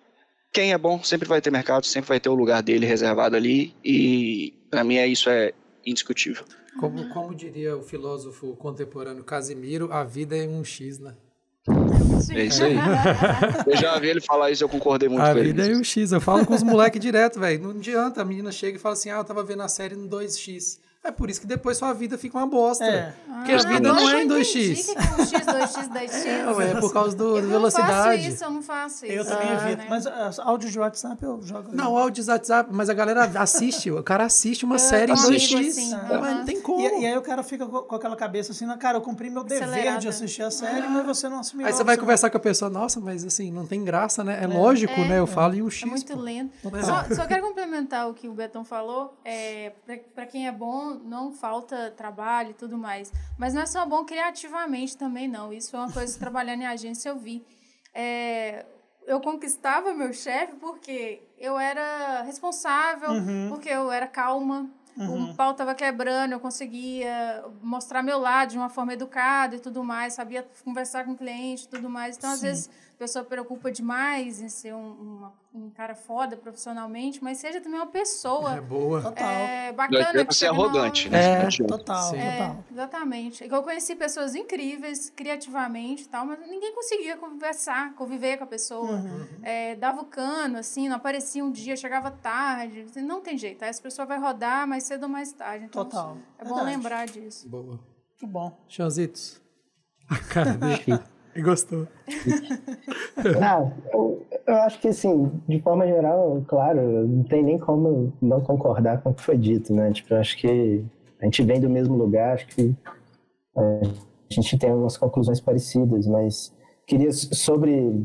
quem é bom sempre vai ter mercado, sempre vai ter o lugar dele reservado ali, e para mim é isso é indiscutível. Como, como diria o filósofo contemporâneo Casimiro, a vida é um X, né? É isso aí. Eu já vi ele falar isso, eu concordei muito a com ele. A vida é um X. Eu falo com os moleques direto, velho. Não adianta. A menina chega e fala assim, ah, eu tava vendo a série no dois x. É por isso que depois sua vida fica uma bosta. É. Porque ah, a vida não é em dois x. O que é um X, dois x, dez x? É, é por causa do, da velocidade. Eu não faço isso, eu não faço isso. Eu também ah, evito. né? Mas uh, áudio de WhatsApp eu jogo. Não, áudio de WhatsApp, mas a galera assiste. O cara assiste uma eu série em dois x. Assim, ah, mas não tem como. E, e aí o cara fica com, com aquela cabeça assim, cara, eu cumpri meu dever Acelerada. de assistir a série, ah. mas você não assumiu. Aí você vai você conversar não... com a pessoa, nossa, mas assim, não tem graça, né? É, é lógico, é, né? Eu é. falo em um X. É muito pô. lento. É. Só, só quero complementar o que o Betão falou. É, pra, pra quem é bom, não falta trabalho e tudo mais. Mas não é só bom criativamente também, não. Isso é uma coisa que trabalhando em agência eu vi. É, eu conquistava meu chefe porque eu era responsável, uhum. porque eu era calma. Uhum. O pau estava quebrando, eu conseguia mostrar meu lado de uma forma educada e tudo mais, sabia conversar com o cliente e tudo mais. Então, Sim. às vezes, a pessoa preocupa demais em ser um, uma, um cara foda profissionalmente, mas seja também uma pessoa. É boa. Total. É, bacana. Não é ser arrogante, né? É, total, é, total. Exatamente. Eu conheci pessoas incríveis, criativamente e tal, mas ninguém conseguia conversar, conviver com a pessoa. Uhum. É, dava o cano, assim, não aparecia um dia, chegava tarde. Não tem jeito. Aí essa pessoa vai rodar mais cedo ou mais tarde. Então, total. É bom Verdade. lembrar disso. Boa. Muito bom. Chãozitos. A cara dele. E gostou. Ah, eu, eu acho que, assim, de forma geral, claro, não tem nem como não concordar com o que foi dito, né? Tipo, eu acho que a gente vem do mesmo lugar, acho que é, a gente tem algumas conclusões parecidas, mas queria sobre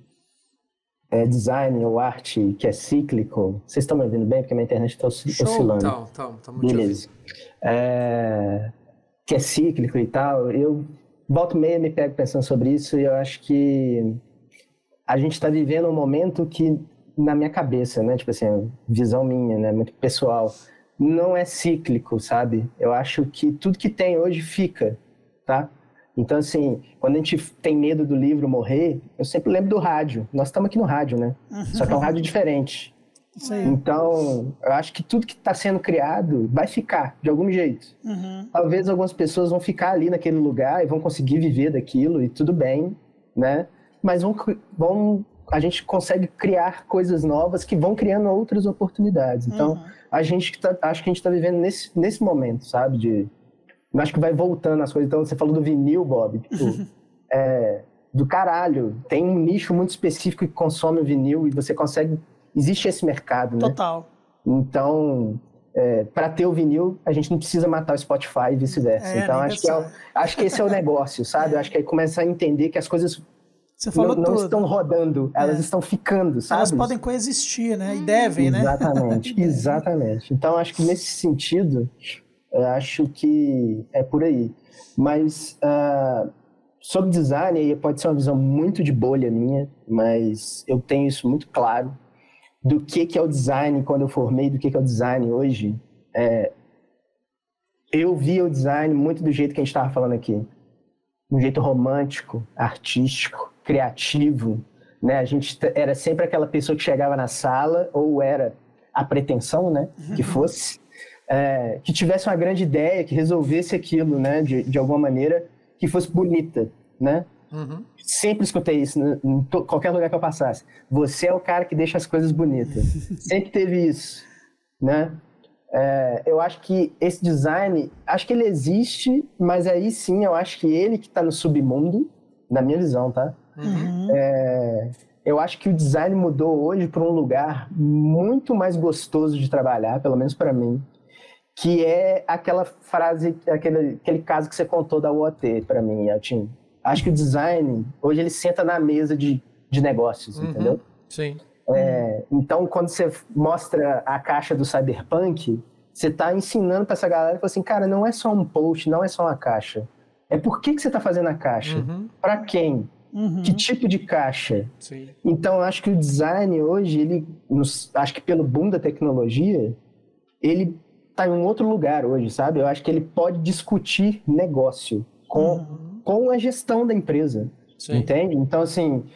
é, design ou arte que é cíclico. Vocês estão me ouvindo bem? Porque a minha internet está oscilando. Tá, tá, tá muito Beleza. É, que é cíclico e tal, eu volta e meia me pego pensando sobre isso e eu acho que a gente está vivendo um momento que, na minha cabeça, né, tipo assim, visão minha, né, muito pessoal, não é cíclico, sabe? Eu acho que tudo que tem hoje fica, tá? Então, assim, quando a gente tem medo do livro morrer, eu sempre lembro do rádio. Nós estamos aqui no rádio, né? Só que é um rádio diferente. Sim. Então, eu acho que tudo que está sendo criado vai ficar, de algum jeito. Uhum. Talvez algumas pessoas vão ficar ali naquele lugar e vão conseguir viver daquilo, e tudo bem, né? Mas vão, vão, a gente consegue criar coisas novas que vão criando outras oportunidades. Então, uhum. a gente tá, acho que a gente está vivendo nesse, nesse momento, sabe? De, eu acho que vai voltando as coisas. Então, você falou do vinil, Bob. Tipo, uhum. é, do caralho. Tem um nicho muito específico que consome o vinil e você consegue... Existe esse mercado, né? Total. Então, é, para ter o vinil, a gente não precisa matar o Spotify e vice-versa. É, então, acho que, é o, acho que esse é o negócio, sabe? Eu acho que aí começa a entender que as coisas Você falou não, não tudo. estão rodando, elas é. estão ficando, sabe? Elas podem coexistir, né? E devem, né? Exatamente, exatamente. Então, acho que nesse sentido, eu acho que é por aí. Mas... Uh, sobre design, aí pode ser uma visão muito de bolha minha, mas eu tenho isso muito claro do que, que é o design quando eu formei, do que, que é o design hoje. É, eu via o design muito do jeito que a gente estava falando aqui, um jeito romântico, artístico, criativo, né? A gente era sempre aquela pessoa que chegava na sala, ou era a pretensão, né, que fosse, é, que tivesse uma grande ideia, que resolvesse aquilo, né, de, de alguma maneira, que fosse bonita, né? Uhum. Sempre escutei isso, né? Em to- qualquer lugar que eu passasse. Você é o cara que deixa as coisas bonitas. Sempre teve isso, né? É, eu acho que esse design, acho que ele existe, mas aí sim, eu acho que ele que está no submundo, na minha visão, tá? Uhum. É, eu acho que o design mudou hoje para um lugar muito mais gostoso de trabalhar, pelo menos para mim, que é aquela frase, aquele, aquele caso que você contou da U O T para mim, Eltinho. Acho que o design, hoje ele senta na mesa de, de negócios, uhum. entendeu? Sim. É, então, quando você mostra a caixa do Cyberpunk, você está ensinando para essa galera, fala assim, cara, não é só um post, não é só uma caixa. É por que, que você está fazendo a caixa? Uhum. Para quem? Uhum. Que tipo de caixa? Sim. Então, eu acho que o design hoje, ele, acho que pelo boom da tecnologia, ele está em um outro lugar hoje, sabe? Eu acho que ele pode discutir negócio com, uhum. com a gestão da empresa, Sim. entende? Então, assim,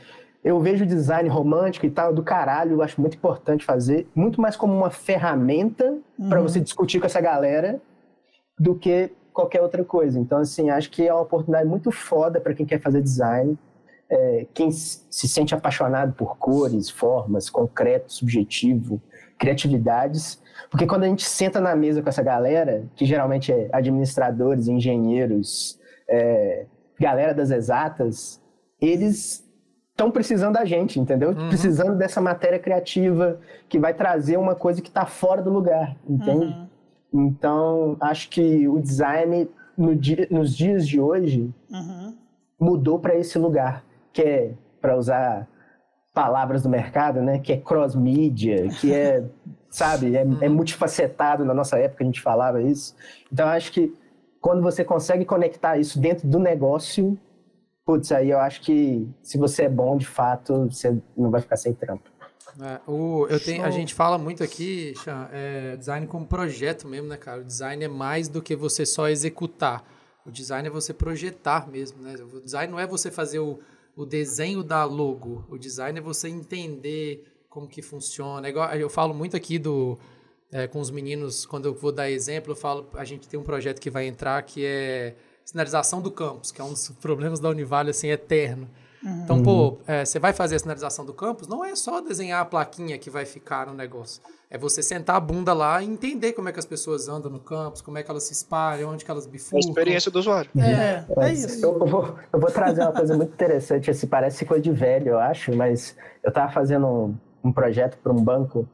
eu vejo o design romântico e tal, do caralho, eu acho muito importante fazer, muito mais como uma ferramenta uhum. para você discutir com essa galera do que qualquer outra coisa. Então, assim, acho que é uma oportunidade muito foda para quem quer fazer design, é, quem se sente apaixonado por cores, formas, concreto, subjetivo, criatividades, porque quando a gente senta na mesa com essa galera, que geralmente é administradores, engenheiros, é, galera das exatas, eles estão precisando da gente, entendeu? Uhum. Precisando dessa matéria criativa que vai trazer uma coisa que está fora do lugar, entende? Uhum. Então, acho que o design, no dia, nos dias de hoje, uhum. mudou para esse lugar, que é, para usar palavras do mercado, né? Que é cross-mídia, que é, sabe, é, uhum. é multifacetado. Na nossa época a gente falava isso. Então, acho que quando você consegue conectar isso dentro do negócio, putz, aí eu acho que se você é bom, de fato, você não vai ficar sem trampo. É, o, eu tenho, a gente fala muito aqui, Chan, é, design como projeto mesmo, né, cara? O design é mais do que você só executar. O design é você projetar mesmo, né? O design não é você fazer o, o desenho da logo. O design é você entender como que funciona. É igual, eu falo muito aqui do, é, com os meninos, quando eu vou dar exemplo, eu falo, a gente tem um projeto que vai entrar que é sinalização do campus, que é um dos problemas da Univale, assim, eterno. Uhum. Então, pô, é, você vai fazer a sinalização do campus, não é só desenhar a plaquinha que vai ficar no negócio. É você sentar a bunda lá e entender como é que as pessoas andam no campus, como é que elas se espalham, onde que elas bifurcam. É a experiência do usuário. É, é, é isso. Eu, eu, vou, eu vou trazer uma coisa muito interessante, assim, parece coisa de velho, eu acho, mas eu tava fazendo um, um projeto para um banco,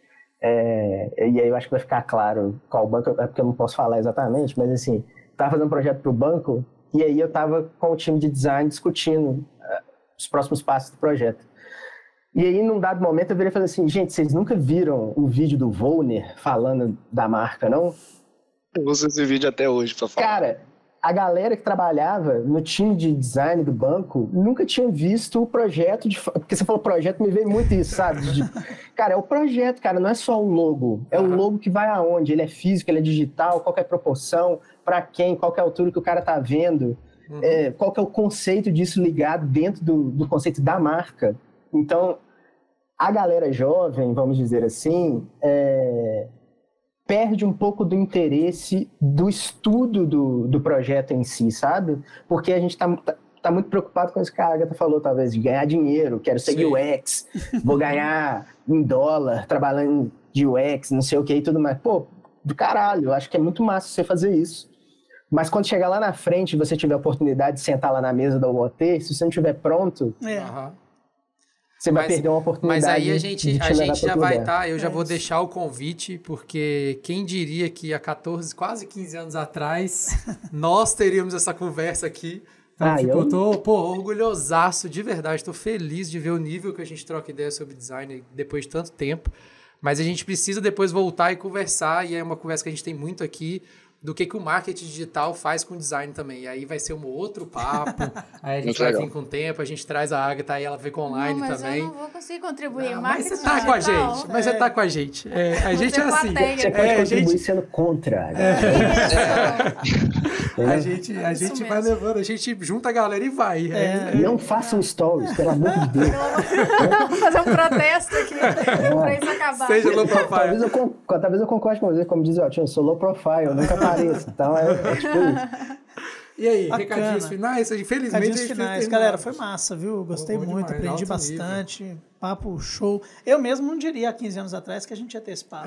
é, e aí eu acho que vai ficar claro qual banco, é porque eu não posso falar exatamente, mas assim, estava fazendo um projeto para o banco e aí eu estava com o time de design discutindo uh, os próximos passos do projeto. E aí, num dado momento, eu virei e falei assim, gente, vocês nunca viram o vídeo do Volner falando da marca, não? Eu uso esse vídeo até hoje para falar. Cara, a galera que trabalhava no time de design do banco nunca tinha visto o projeto de... Porque você falou projeto, me veio muito isso, sabe? De... Cara, é o projeto, cara, não é só o logo. É uhum. o logo que vai aonde? Ele é físico, ele é digital, qual que é a proporção, para quem, qual que é a altura que o cara tá vendo, uhum. é, qual que é o conceito disso ligado dentro do, do conceito da marca. Então, a galera jovem, vamos dizer assim, é... perde um pouco do interesse do estudo do, do projeto em si, sabe? Porque a gente tá, tá, tá muito preocupado com isso que a Agatha falou, talvez, de ganhar dinheiro, quero ser Sim. U X, vou ganhar em dólar, trabalhando de U X, não sei o que e tudo mais. Pô, do caralho, eu acho que é muito massa você fazer isso. Mas quando chegar lá na frente e você tiver a oportunidade de sentar lá na mesa da U O T, se você não estiver pronto... É. Uhum. Você vai mas, perder uma oportunidade. Mas aí a gente, a gente já vai estar, tá, eu já é vou isso. deixar o convite, porque quem diria que há catorze, quase quinze anos atrás, nós teríamos essa conversa aqui. Então, ah, tipo, eu tô, pô, orgulhosaço, de verdade, tô feliz de ver o nível que a gente troca ideia sobre design depois de tanto tempo. Mas a gente precisa depois voltar e conversar, e é uma conversa que a gente tem muito aqui, do que, que o marketing digital faz com o design também. E aí vai ser um outro papo, aí a gente vai vir com o tempo, a gente traz a Agatha, aí ela vem com online não, mas também. eu não vou conseguir contribuir. Não, mas você tá digital, com a gente, mas é. você tá com a gente. É, a gente é assim. Você pode é, contribuir gente... sendo contra. É. A gente, a gente vai levando, a gente junta a galera e vai. É. Não façam stories, pelo amor de Deus. Vou fazer um protesto aqui pra isso acabar. Seja low profile. Talvez eu, talvez eu concorde com você, como diz o Altinho, eu sou low profile, eu nunca apareço. Então é, é tipo... E aí, bacana. Recadinhos finais? Infelizmente, recadinhos finais. Galera, foi massa, viu? Gostei Bom, muito, demais, aprendi bastante. Nível. Papo show. Eu mesmo não diria há quinze anos atrás que a gente ia ter esse papo.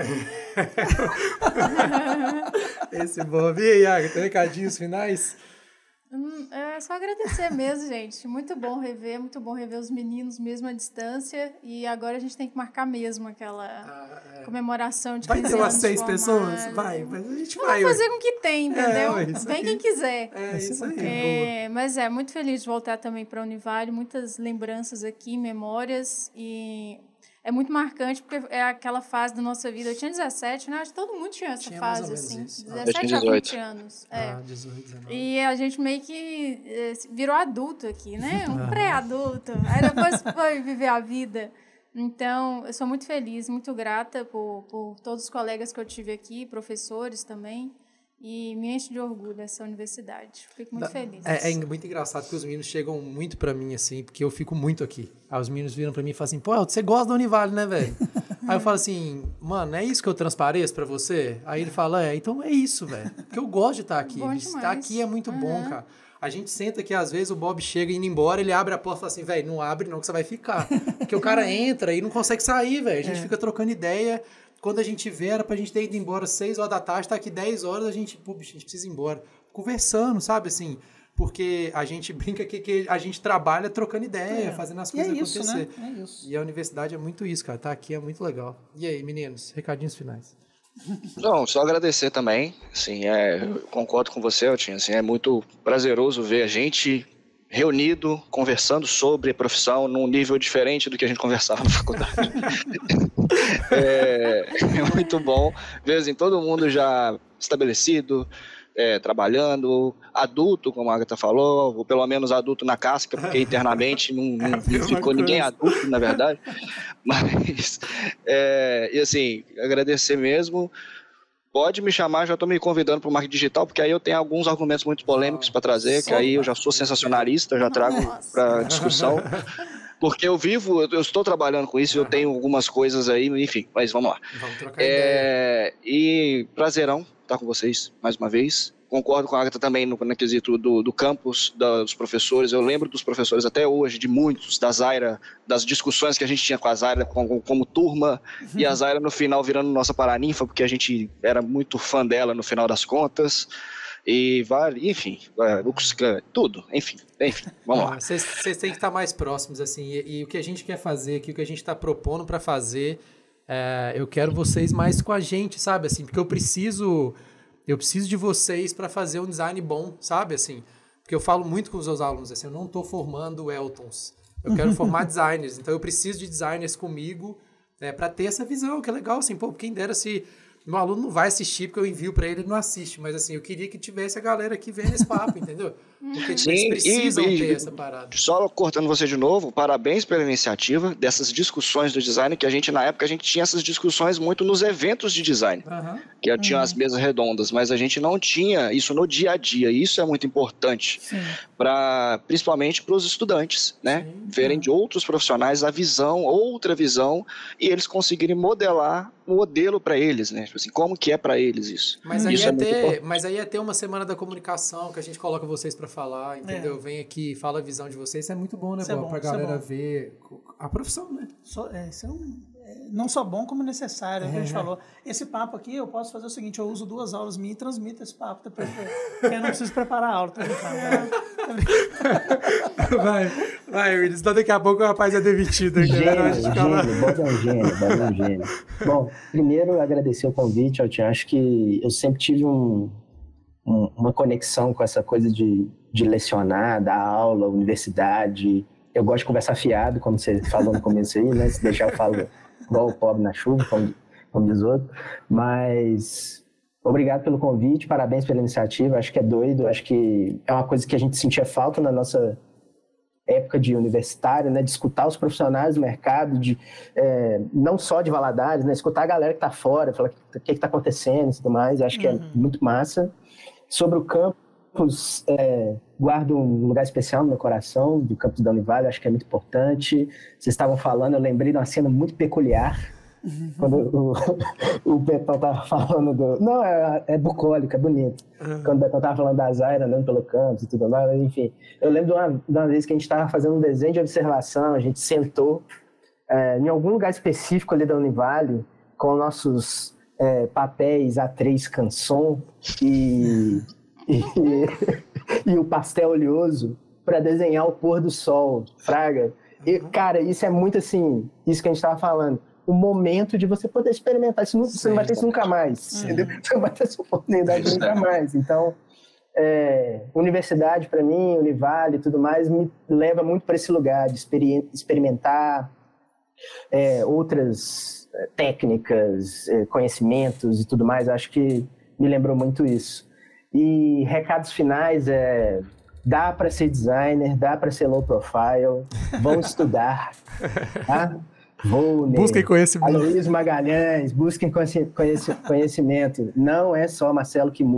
Esse bom. E aí, Agatha, recadinhos finais? Hum, é só agradecer mesmo, gente. Muito bom rever, muito bom rever os meninos mesmo à distância. E agora a gente tem que marcar mesmo aquela ah, é. comemoração de vai quinze anos. Vai ter umas seis pessoas? Vai, mas a gente vai. Vamos fazer com que tem, entendeu? É, Vem quem quiser. É isso aí. É, mas é, muito feliz de voltar também para a Univale. Muitas lembranças aqui, memórias. E é muito marcante, porque é aquela fase da nossa vida. Eu tinha dezessete, né? Acho que todo mundo tinha essa tinha fase, assim. Isso. dezessete a vinte anos. É. Ah, dezoito, dezenove. E a gente meio que virou adulto aqui, né? Um pré-adulto. Aí depois foi viver a vida. Então, eu sou muito feliz, muito grata por, por todos os colegas que eu tive aqui, professores também. E me enche de orgulho essa universidade. Fico muito feliz. É, é muito engraçado que os meninos chegam muito pra mim, assim, porque eu fico muito aqui. Aí os meninos viram pra mim e falam assim, pô, você gosta da Univale, né, velho? Aí eu falo assim, mano, é isso que eu transpareço pra você? Aí ele fala, é, então é isso, velho. Porque eu gosto de estar aqui. Estar aqui é muito uhum. bom, cara. A gente senta aqui, às vezes, o Bob chega indo embora, ele abre a porta e fala assim, velho, não abre não que você vai ficar. Porque o cara entra e não consegue sair, velho. A gente é. fica trocando ideia. Quando a gente vê, era pra gente ter ido embora seis horas da tarde, tá aqui dez horas, a gente, pô, bicho, a gente precisa ir embora. Conversando, sabe, assim, porque a gente brinca que, que a gente trabalha trocando ideia, é. fazendo as coisas é isso, acontecer. Né? É isso. E a universidade é muito isso, cara, tá aqui é muito legal. E aí, meninos, recadinhos finais. Não, só agradecer também, assim, é, eu concordo com você, Eltinho, assim, é muito prazeroso ver a gente reunido, conversando sobre a profissão num nível diferente do que a gente conversava na faculdade. é, é muito bom ver assim, todo mundo já estabelecido, é, trabalhando, adulto, como a Agatha falou, ou pelo menos adulto na casca, porque internamente não, não, não ficou ninguém adulto, na verdade. Mas, é, e assim, agradecer mesmo. Pode me chamar, já estou me convidando para o marketing digital, porque aí eu tenho alguns argumentos muito polêmicos para trazer, que aí eu já sou sensacionalista, já trago para discussão. Porque eu vivo, eu estou trabalhando com isso, eu tenho algumas coisas aí, enfim, mas vamos lá. Vamos trocar é, ideia. E prazerão estar com vocês mais uma vez. Concordo com a Agatha também no, no quesito do, do campus, dos professores. Eu lembro dos professores até hoje, de muitos, da Zaira, das discussões que a gente tinha com a Zaira como, como turma, uhum. e a Zaira no final virando nossa paraninfa, porque a gente era muito fã dela no final das contas. E vale, enfim, tudo, enfim, enfim, vamos lá. Vocês têm que estar mais próximos, assim, e, e o que a gente quer fazer aqui, o que a gente está propondo para fazer, é, eu quero vocês mais com a gente, sabe, assim, porque eu preciso... Eu preciso de vocês para fazer um design bom, sabe, assim? Porque eu falo muito com os meus alunos, assim, eu não estou formando Eltons, eu quero formar designers, então eu preciso de designers comigo é, para ter essa visão, que é legal, assim, pô, quem dera se... Meu aluno não vai assistir porque eu envio para ele, ele não assiste, mas assim, eu queria que tivesse a galera aqui vendo esse papo, entendeu? Porque Sim, eles precisam e, ter e, essa parada. Só cortando você de novo, parabéns pela iniciativa dessas discussões do design, que a gente, na época, a gente tinha essas discussões muito nos eventos de design, uhum. que uhum. tinham as mesas redondas, mas a gente não tinha isso no dia a dia, e isso é muito importante, pra, principalmente para os estudantes, né? Sim, verem uhum. de outros profissionais a visão, outra visão, e eles conseguirem modelar um modelo para eles, né? Tipo assim, como que é para eles isso? Mas aí, isso ia é ter, mas aí ia ter uma semana da comunicação que a gente coloca vocês para falar, entendeu? É. Vem aqui, fala a visão de vocês, isso é muito bom, né? Para a galera é ver a profissão, né? Só, é, isso é um, é, não só bom como necessário, é. que a gente falou. Esse papo aqui, eu posso fazer o seguinte, eu uso duas aulas minhas e transmito esse papo depois, porque eu não preciso preparar a aula, tá brincando, né? Vai, vai, Willis, então daqui a pouco o rapaz é demitido. Aqui, gênio, né? gênio, bota um gênio, bota um gênio. Bom, primeiro agradecer o convite, eu acho que eu sempre tive um, um, uma conexão com essa coisa de, de lecionar, dar aula, universidade. Eu gosto de conversar fiado, como você falou no começo aí, né? Se deixar eu falo igual o pobre na chuva, como, como diz outro. Mas... Obrigado pelo convite, parabéns pela iniciativa, acho que é doido, acho que é uma coisa que a gente sentia falta na nossa época de universitário, né, de escutar os profissionais do mercado, de, é, não só de Valadares, né, escutar a galera que está fora, falar o que está acontecendo e tudo mais, acho que uhum. é muito massa. Sobre o campus, é, guardo um lugar especial no meu coração, do campus da Univale, acho que é muito importante. Vocês estavam falando, eu lembrei de uma cena muito peculiar, Uhum. quando o, o Betão tava falando do... Não, é, é bucólico, é bonito. Uhum. Quando o Betão tava falando da Zaira andando pelo campus e tudo mais, enfim. Eu lembro de uma, de uma vez que a gente tava fazendo um desenho de observação, a gente sentou é, em algum lugar específico ali da Univale, com nossos é, papéis A três Canson e, e, e o pastel oleoso para desenhar o pôr do sol, fraga. E, cara, isso é muito assim, isso que a gente tava falando. O momento de você poder experimentar. Isso não, você não vai ter isso nunca mais. Uhum. Entendeu? Você não vai ter essa oportunidade nunca mais. Então, é, universidade para mim, Univale e tudo mais, me leva muito para esse lugar de experimentar é, outras técnicas, conhecimentos e tudo mais. Acho que me lembrou muito isso. E recados finais é... Dá para ser designer, dá para ser low profile, vão estudar, tá? Vou, busquem conhecimento. Aloysio Magalhães, busquem conhecimento. Não é só Marcelo Kimura.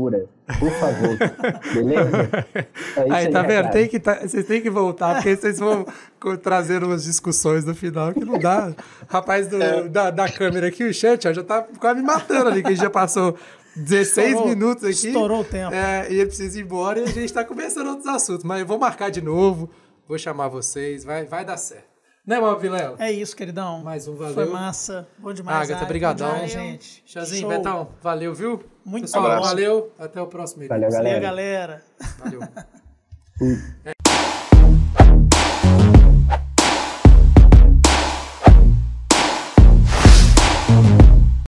Por favor. Beleza? É isso aí, tá vendo? cara. Tem que tá, vocês têm que voltar, porque vocês vão co- trazer umas discussões no final que não dá. Rapaz do, É. da, da câmera aqui, o chat, ó, já tá quase me matando ali, que a gente já passou dezesseis Estourou- minutos aqui. estourou o tempo. É, e ele precisa ir embora e a gente tá começando outros assuntos. Mas eu vou marcar de novo, vou chamar vocês, vai, vai dar certo. Né, Bob Vilela? É isso, queridão. Mais um, valeu. Foi massa. Bom demais. Agatha, Ari, brigadão. bom demais, Valeu. gente. Chazinho, Show. Betão, valeu, viu? Muito Pessoal, bom. valeu. Até o próximo vídeo. Valeu, E aí, galera. galera. Valeu. Fui.